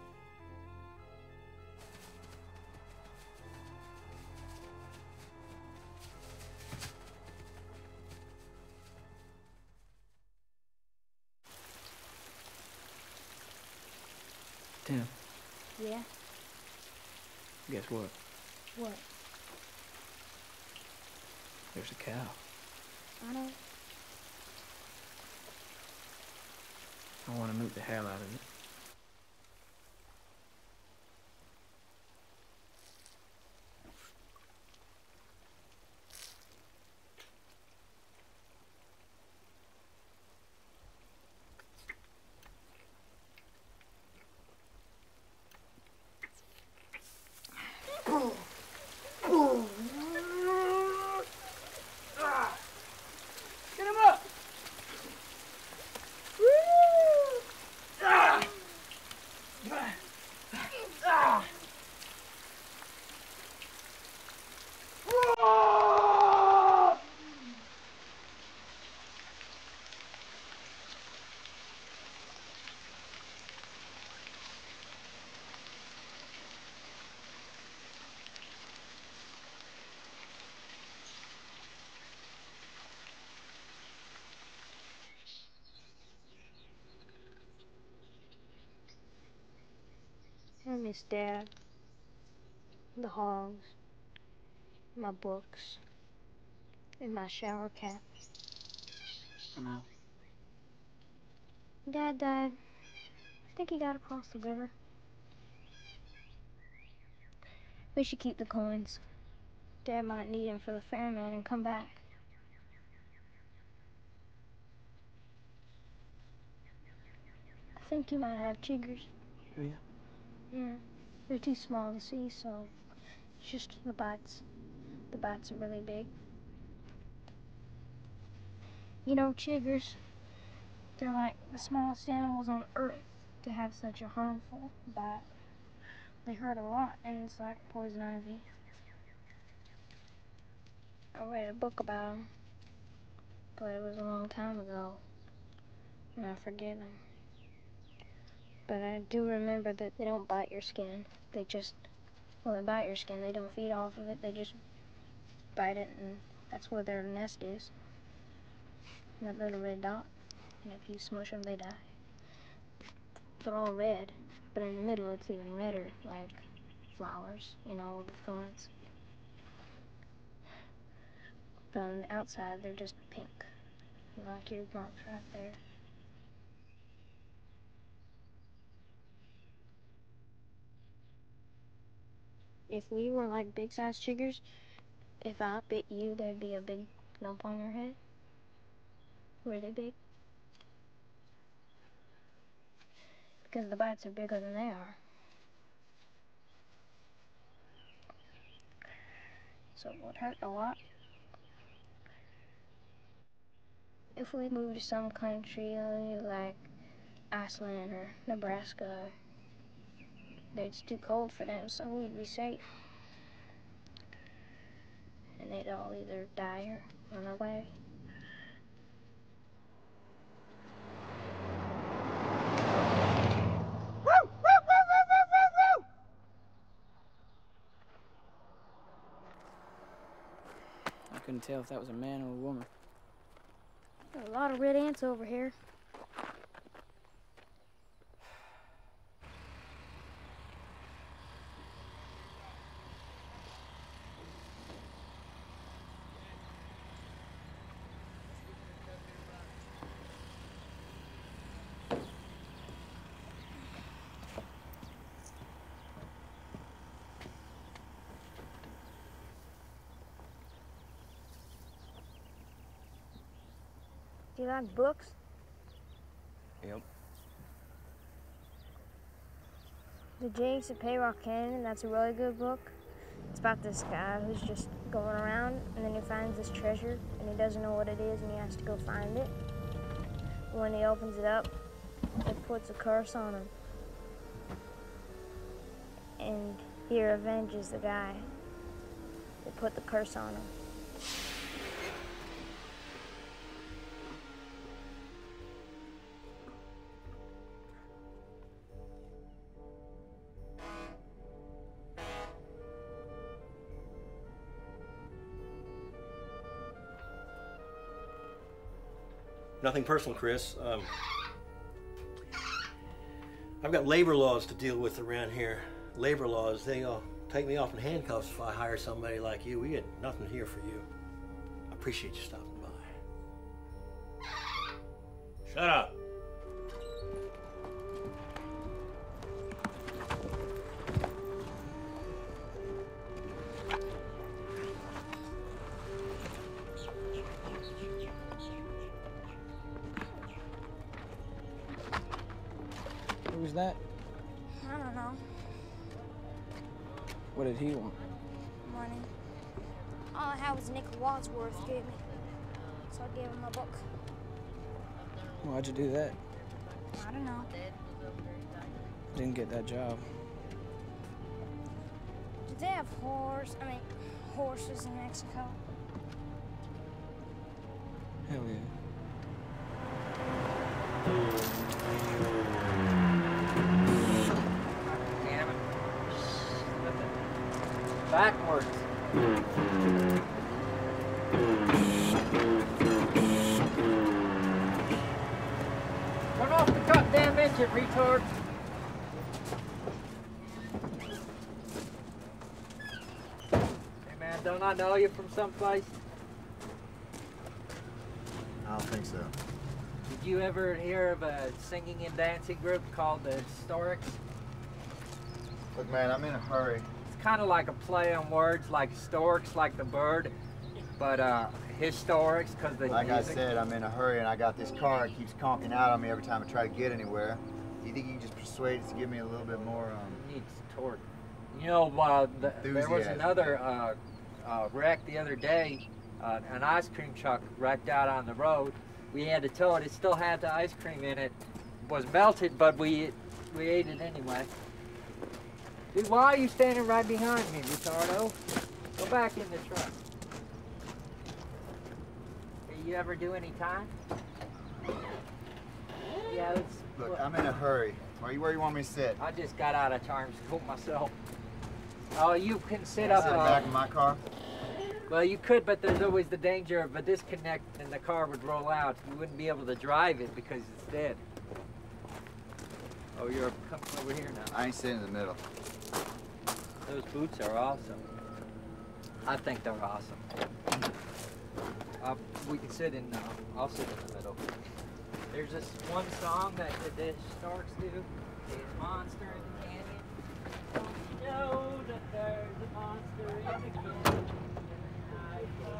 Tim, Yeah? guess what? What? There's a cow. I know. I want to nuke the hell out of it. Get him up! I miss Dad. The hogs. My books. And my shower cap. No. Dad died. I think he got across the river. We should keep the coins. Dad might need them for the ferryman and come back. I think you might have chiggers. Do you? Yeah. They're too small to see, so it's just the bites. The bites are really big. You know, chiggers, they're like the smallest animals on earth to have such a harmful bite. They hurt a lot, and it's like poison ivy. I read a book about them, but it was a long time ago, and I forget them. But I do remember that they don't bite your skin. They just, well, they bite your skin. They don't feed off of it. They just bite it, and that's where their nest is. That little red dot. And if you smush them, they die. They're all red, but in the middle it's even redder, like flowers, you know, with the thorns. But on the outside, they're just pink, like your marks right there. If we were like big-sized chiggers, if I bit you, there'd be a big lump on your head. Really big. Because the bites are bigger than they are. So it would hurt a lot. If we moved to some country uh, like Iceland or Nebraska, it's too cold for them, so we'd be safe. And they'd all either die or run away. I couldn't tell if that was a man or a woman. There are a lot of red ants over here. Do you like books? Yep. The Jinx of Payrock Canyon, that's a really good book. It's about this guy who's just going around, and then he finds this treasure, and he doesn't know what it is, and he has to go find it. When he opens it up, it puts a curse on him. And he revenges the guy that put the curse on him. Nothing personal, Chris. Um, I've got labor laws to deal with around here. Labor laws, they uh, take me off in handcuffs if I hire somebody like you. We got nothing here for you. I appreciate you stopping by. Shut up. Who's that? I don't know. What did he want? Money. All I had was a nickel Wadsworth gave me. So I gave him my book. Why'd you do that? I don't know. Didn't get that job. Did they have horse? I mean, horses in Mexico? Hell yeah. Damn it. Backwards. Turn off the goddamn engine, retard. Hey man, don't I know you from someplace? I don't think so. Did you ever hear of a singing and dancing group called the Historics? Look, man, I'm in a hurry. It's kind of like a play on words, like storks, like the bird, but uh, historics, because the Like music. I said, I'm in a hurry, and I got this car. It keeps conking out on me every time I try to get anywhere. Do you think you can just persuade it to give me a little bit more? Um... Needs torque. You know, uh, the, there was Enthusiasm. another uh, uh, wreck the other day, uh, an ice cream truck wrecked out on the road. We had to tow it. It still had the ice cream in it. It was melted, but we we ate it anyway. Dude, why are you standing right behind me, retardo? Go back in the truck. Hey, you ever do any time? Yeah, let's... Look, I'm in a hurry. Where you, where you want me to sit? I just got out of charm school myself. Oh, you can sit Can I up. sit in the uh, back of my car? Well, you could, but there's always the danger of a disconnect and the car would roll out. You wouldn't be able to drive it because it's dead. Oh, you're coming over here now. I ain't sitting in the middle. Those boots are awesome. I think they're awesome. Uh, we can sit in, uh, I'll sit in the middle. There's this one song that the, the Starks do. It's Monster in the Canyon. Don't you know that there's a monster in the canyon? I go.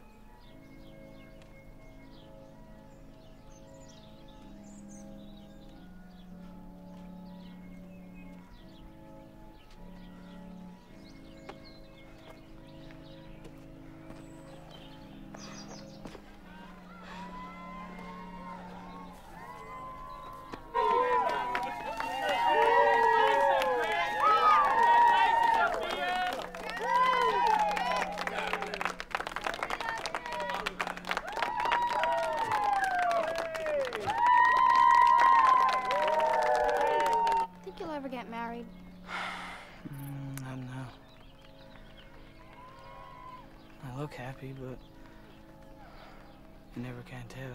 Think you'll ever get married? Mm, I don't know. I look happy, but you never can tell.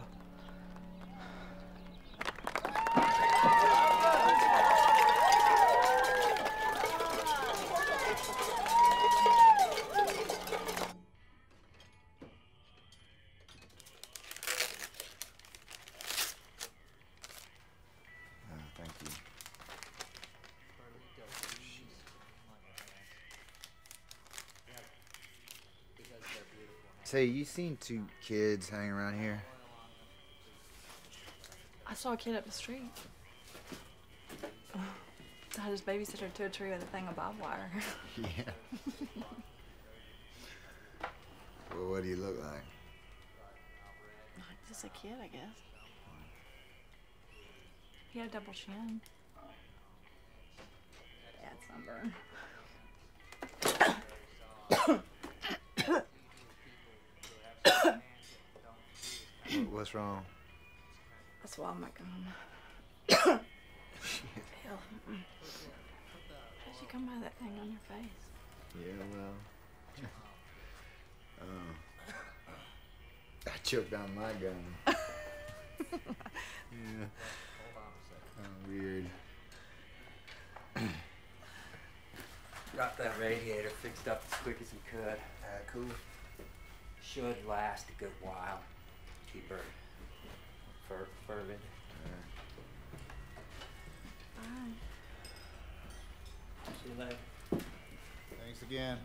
Thank you. Say, you seen two kids hanging around here? saw a kid up the street. I just babysat her to a tree with a thing of barbed wire. Yeah. Well, what do you look like? Just a kid, I guess. He had a double chin. Bad sunburn. What's wrong? I swallowed my gum. Hell. How'd you come by that thing on your face? Yeah, well. uh, I choked on my gun. Yeah. Oh, weird. Got that radiator fixed up as quick as we could. Uh, cool. Should last a good while. Keep her fer fervid. Bye. See you later. Thanks again.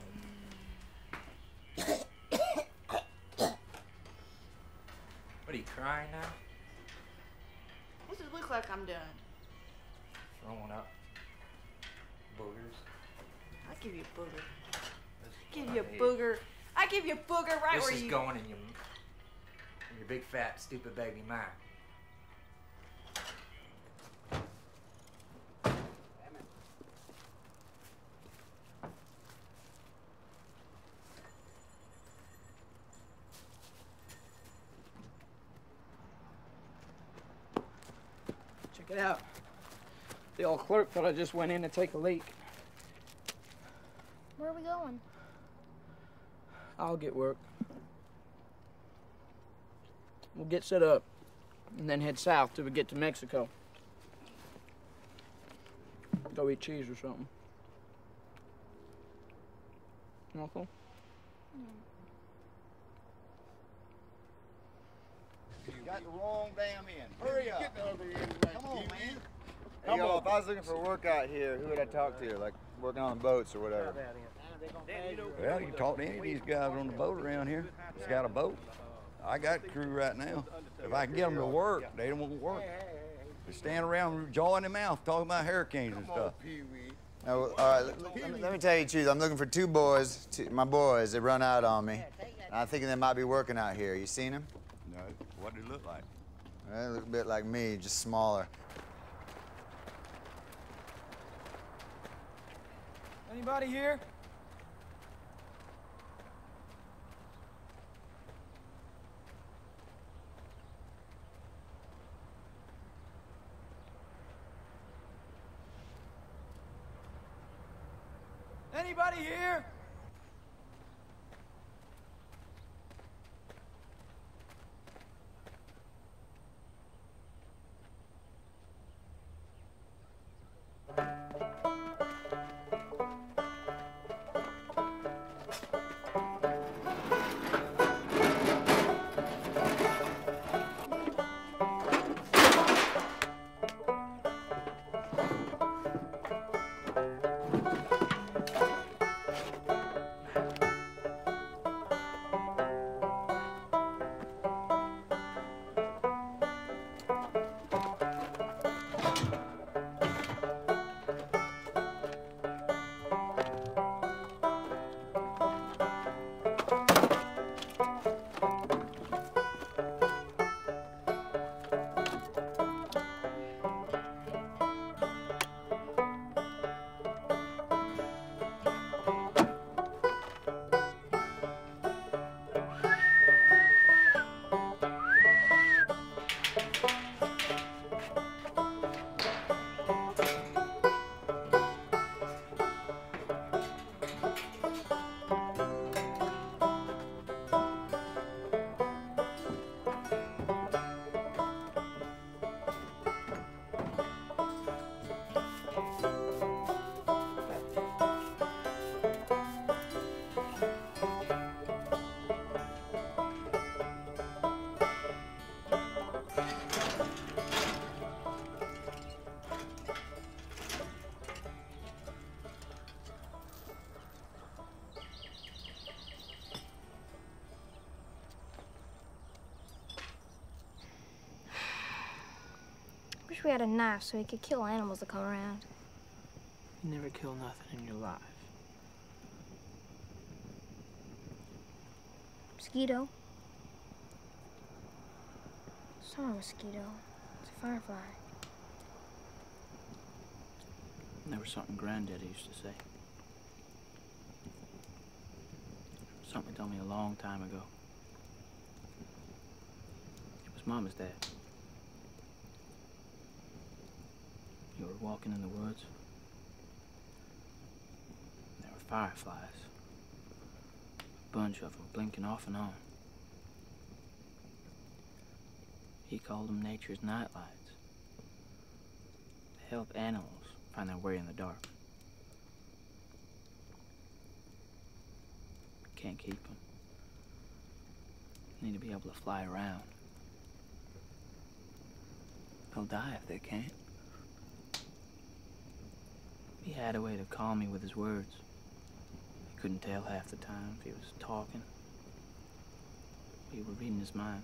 What are you crying now? What's it look like I'm doing? Throwing up boogers. I give you a booger. This I give is you a what I booger. I give you a booger right This where is you. going in your, in your big fat stupid baby mind. Check it out. The old clerk thought I just went in to take a leak. Where are we going? I'll get work. We'll get set up and then head south till we get to Mexico. Go eat cheese or something. Uncle? You got the wrong damn end. Hurry up. Get the other end. Come on, man. Come Hey, yo, on. if I was looking for work out here, who would I talk to? Like working on the boats or whatever? Well, you talk to any of these guys on the boat around here. It's got a boat. I got crew right now. If I can get them to work, they don't want to work. They stand around jawing their mouth, talking about hurricanes and stuff. No, all right, let, let me, let me tell you the truth. I'm looking for two boys, two, my boys. They run out on me. And I'm thinking they might be working out here. You seen them? No. What do they look like? Well, they look a bit like me, just smaller. Anybody here? Anybody here? Wish we had a knife so we could kill animals that come around. You never kill nothing in your life. Mosquito? It's not a mosquito. It's a firefly. That was something Granddaddy used to say. Something he told me a long time ago. It was Mama's dad. You were walking in the woods. And there were fireflies. A bunch of them blinking off and on. He called them nature's nightlights. They help animals find their way in the dark. Can't keep them. Need to be able to fly around. They'll die if they can't. He had a way to calm me with his words. I couldn't tell half the time if he was talking. We were reading his mind.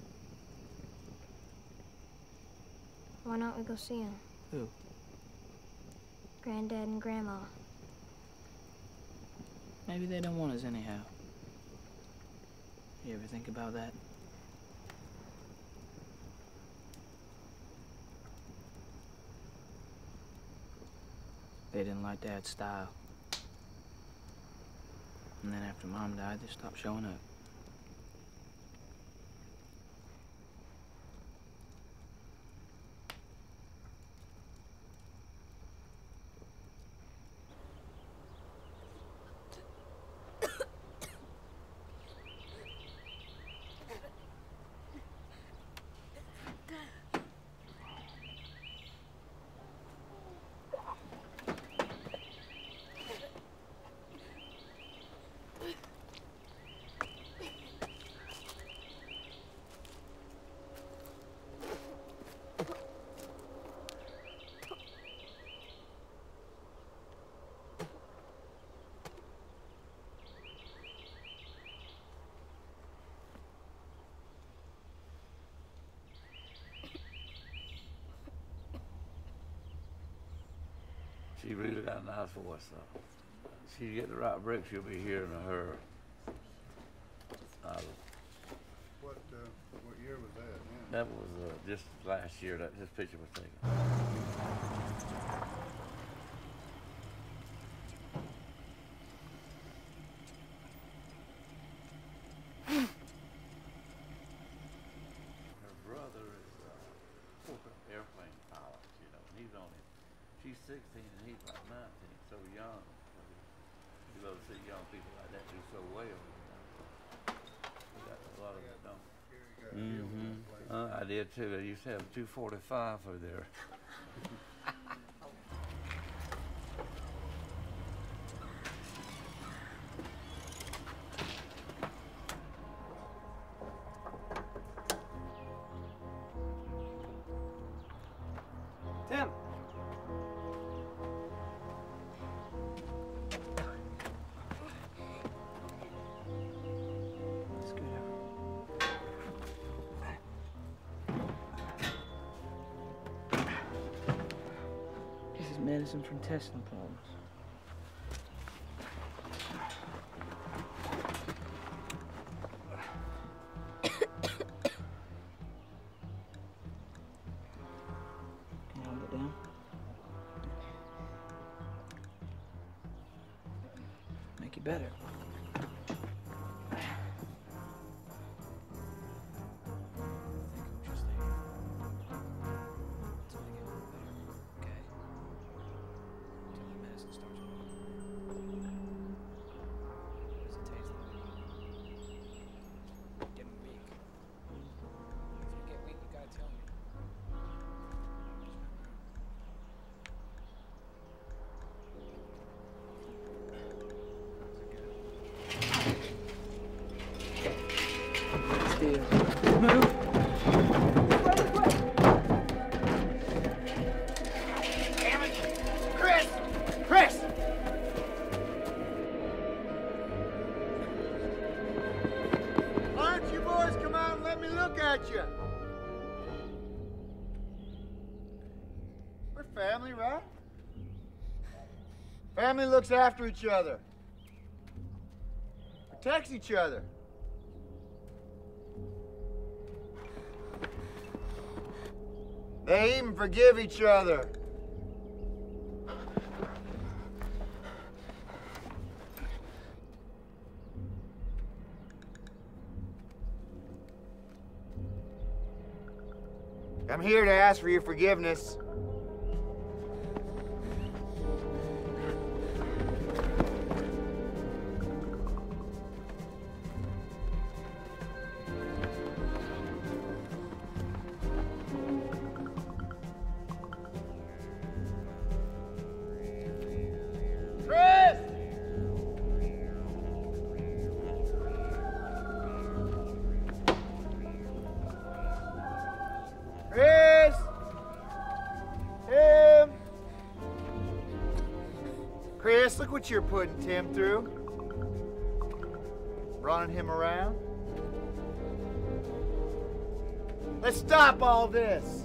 Why not we go see him? Who? Granddad and Grandma. Maybe they don't want us anyhow. You ever think about that? They didn't like Dad's style. And then after Mom died, they stopped showing up. She really got a nice voice, though. She get the right break, she'll be hearing her. Uh, What uh, what year was that? Yeah. that was uh, just last year that this picture was taken. Her brother is uh, an airplane pilot, you know, and he's only, she's sixteen and he's like nineteen, so young. You love to see young people like that do so well, you know. We got a lot of it, don't we? Mm-hmm. Uh, I did too. I used to have two forty-five for there. Tim! This is medicine for intestinal problems. Can you hold it down? Make you better. family, right? Family looks after each other. Protects each other. They even forgive each other. I'm here to ask for your forgiveness. Look what you're putting Tim through. Running him around. Let's stop all this.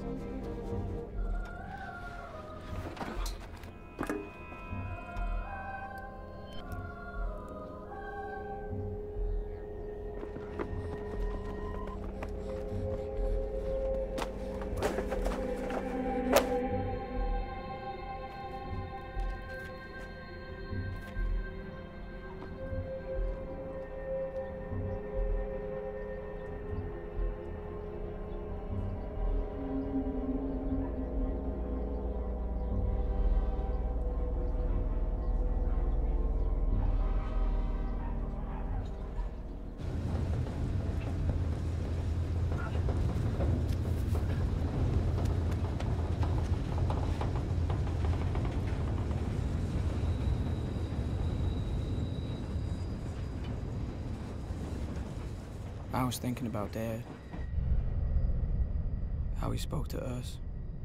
I was thinking about Dad. How he spoke to us.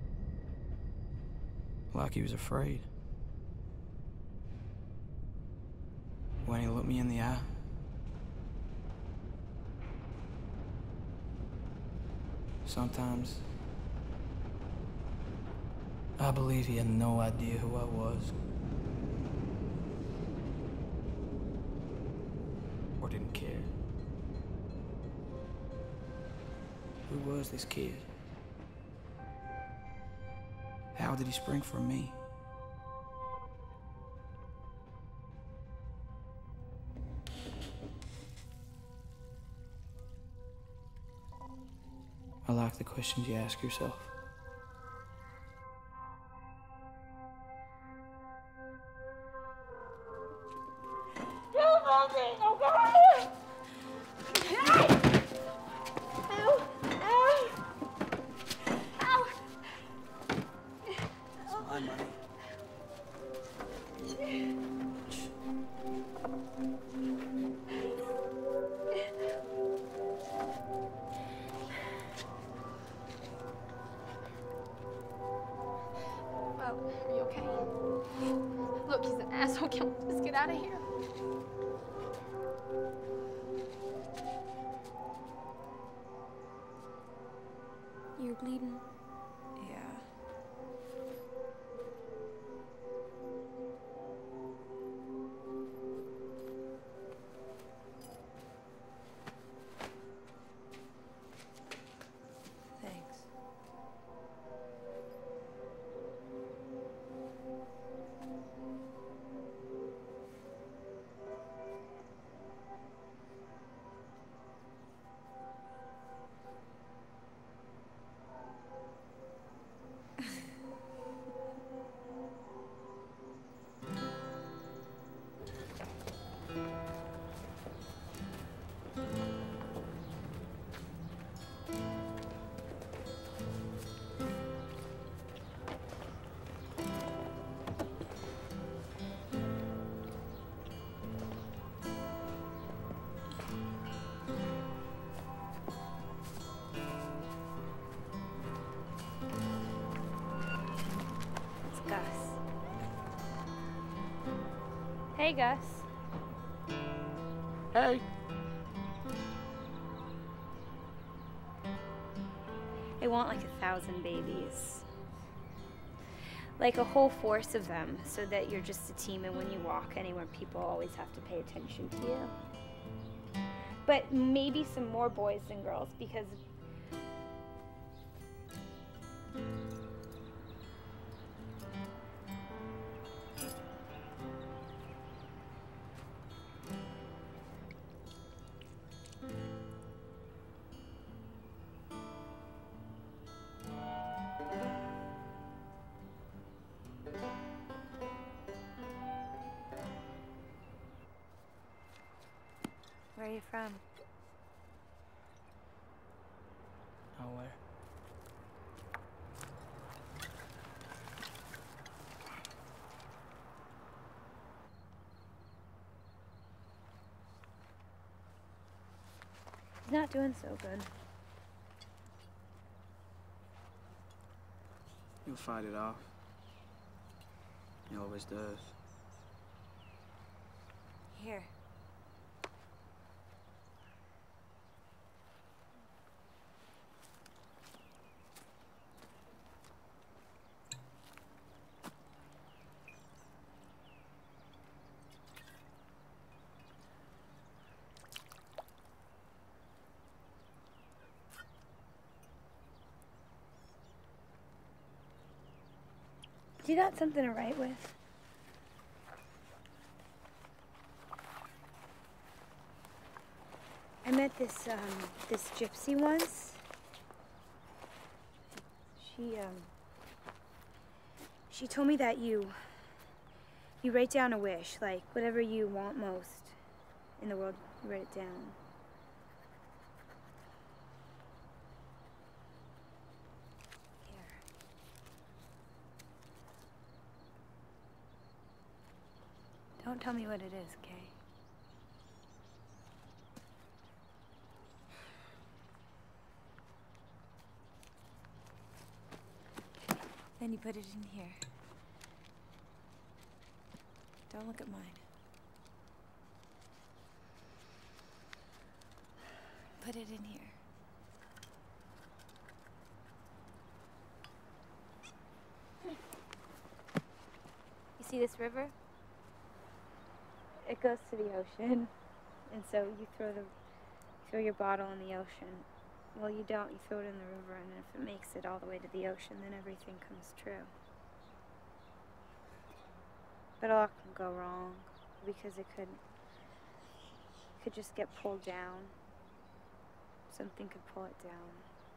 Like he was afraid. When he looked me in the eye. Sometimes I believe he had no idea who I was. Or didn't care. Who was this kid? How did he spring from me? I like the questions you ask yourself. Are you okay? Look, he's an asshole. Can we just get out of here? You're bleeding. Yeah. Thanks. Gus. Hey, Gus. Hey. I want like a thousand babies. like a whole force of them, so that you're just a team, and when you walk anywhere, people always have to pay attention to you. But maybe some more boys than girls, because where are you from? Nowhere. He's not doing so good. He'll fight it off. He always does. Here. You got something to write with? I met this, um, this gypsy once. She, um, she told me that you, you write down a wish, like whatever you want most in the world, you write it down. Don't tell me what it is, okay? Then you put it in here. Don't look at mine. Put it in here. You see this river? It goes to the ocean, and so you throw the throw your bottle in the ocean. Well, you don't. You throw it in the river, and if it makes it all the way to the ocean, then everything comes true. But a lot can go wrong because it could it could just get pulled down. Something could pull it down.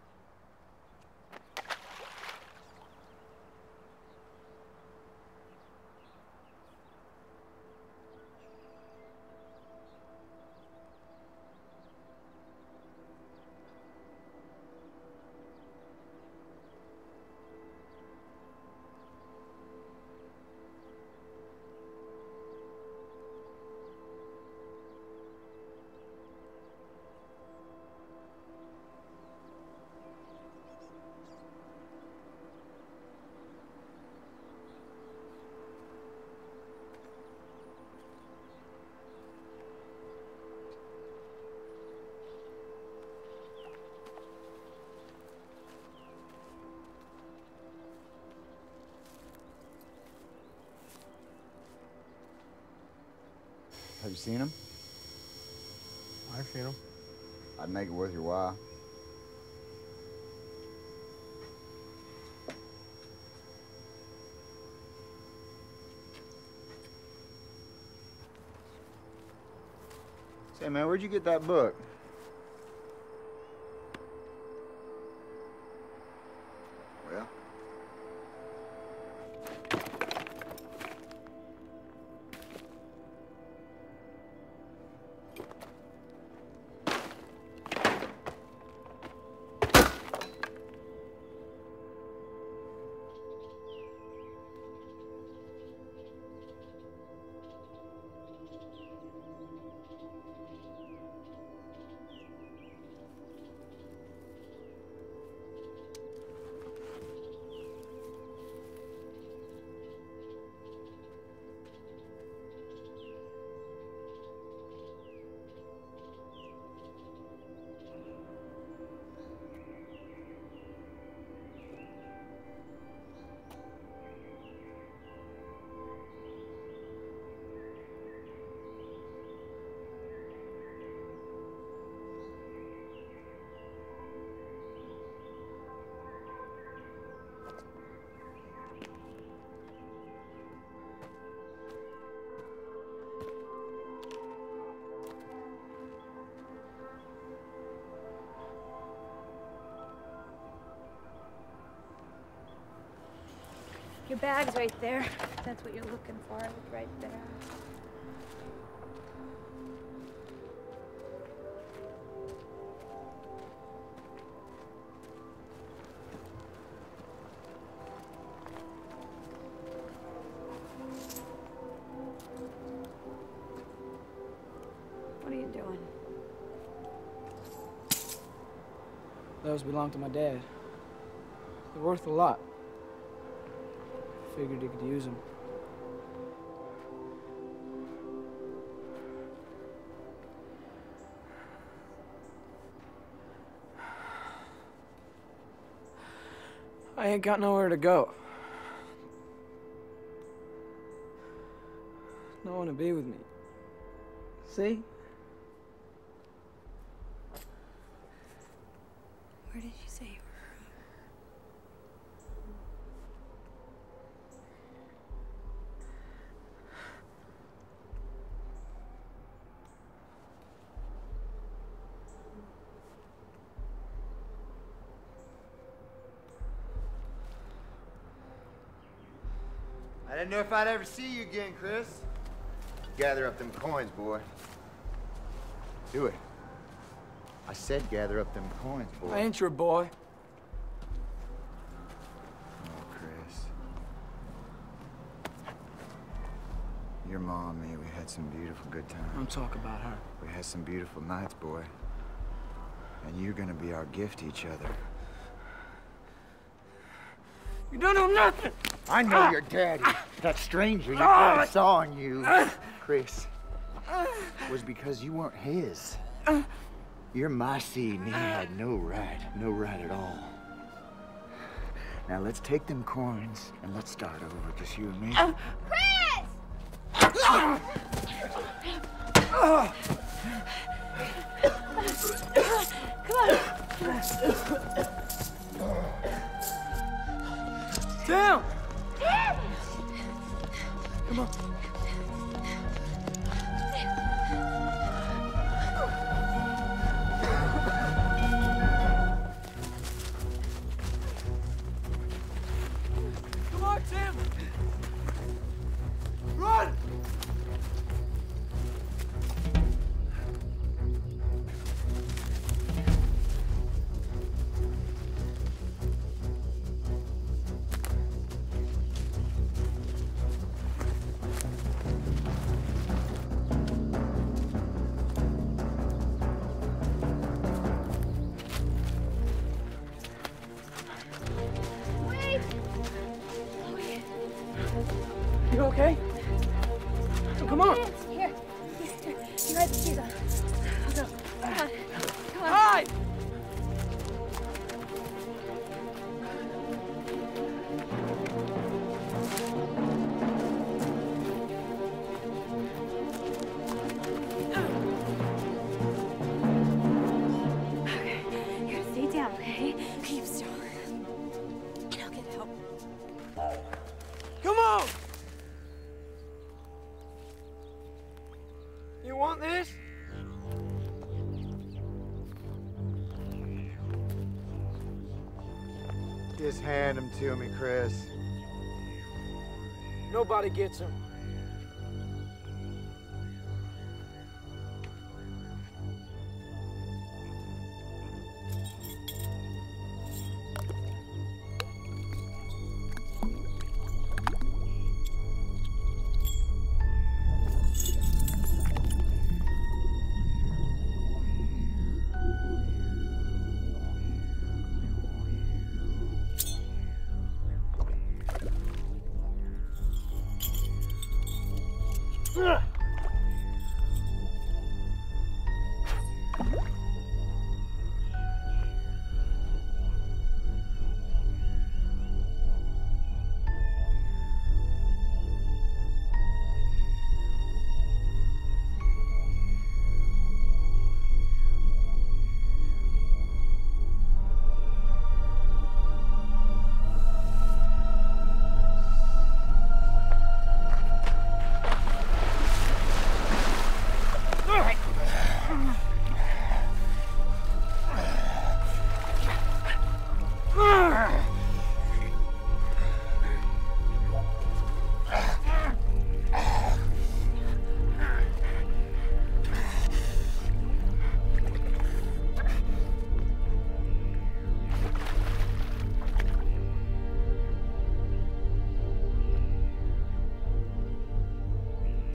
Have you seen him? I've seen him. I'd make it worth your while. Say, man, where'd you get that book? Well, bag's right there. If that's what you're looking for, right there. What are you doing? Those belong to my dad. They're worth a lot. Figured he could use them. I ain't got nowhere to go. No one to be with me. See? Where did you say you were I didn't know if I'd ever see you again, Chris. Gather up them coins, boy. Do it. I said gather up them coins, boy. I ain't your boy. Oh, Chris. Your mom and me, we had some beautiful good times. Don't talk about her. We had some beautiful nights, boy. And you're gonna be our gift to each other. You don't know nothing! I know Ah! your daddy. That stranger you Ah! boy saw on you, Ah! Chris, was because you weren't his. You're my seed, and he had no right, no right at all. Now let's take them coins and let's start over, just you and me. Chris! Come on. Down! Come on. Come on, Tim! Run! You okay? Oh, come on. Here. Here. You ride the shoes on. I'll go. Come on. Come on. Hi! Okay. Here, stay down, okay? Keep still. And I'll get help. Come on! You want this? Just hand them to me, Chris. Nobody gets them.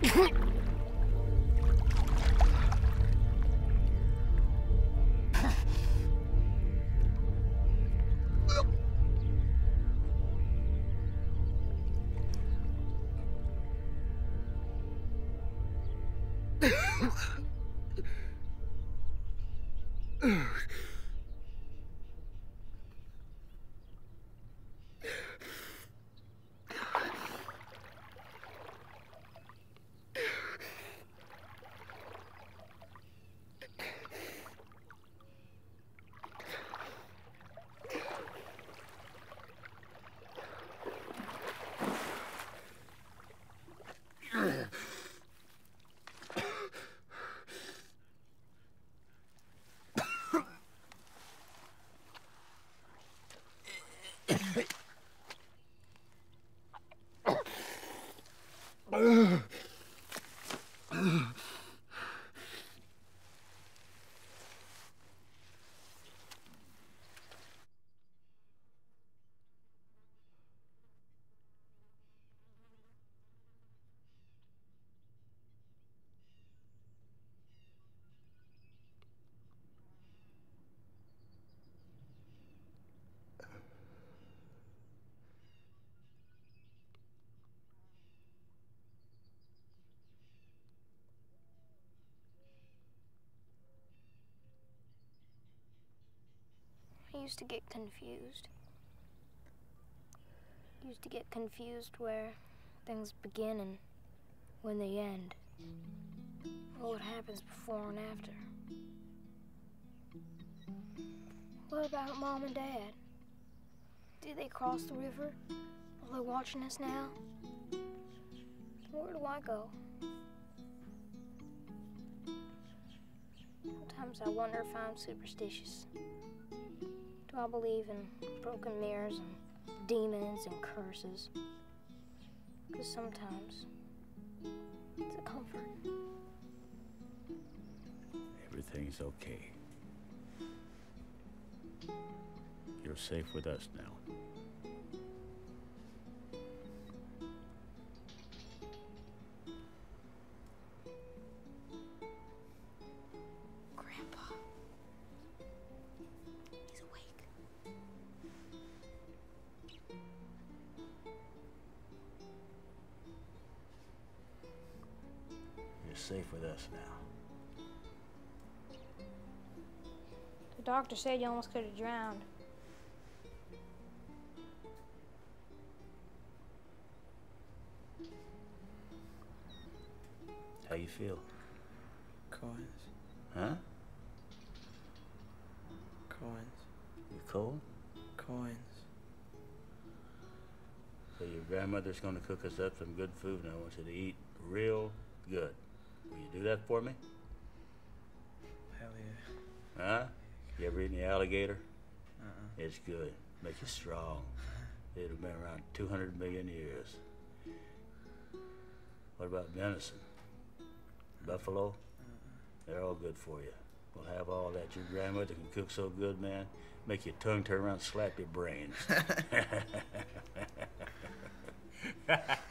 I used to get confused. I used to get confused where things begin and when they end. Or what happens before and after. What about Mom and Dad? Did they cross the river? Are they watching us now? Where do I go? Sometimes I wonder if I'm superstitious. Do I believe in broken mirrors and demons and curses? Because sometimes it's a comfort. Everything's okay. You're safe with us now. Safe with us now. The doctor said you almost could have drowned. How you feel? Coins. Huh? Coins. You cold? Coins. So your grandmother's gonna cook us up some good food and I want you to eat real good. Will you do that for me? Hell yeah. Huh? You ever eaten the alligator? Uh-uh. It's good. Makes you strong. It'll been around two hundred million years. What about venison? Buffalo? Uh-uh. They're all good for you. We'll have all that. Your grandmother can cook so good, man. Make your tongue turn around and slap your brains.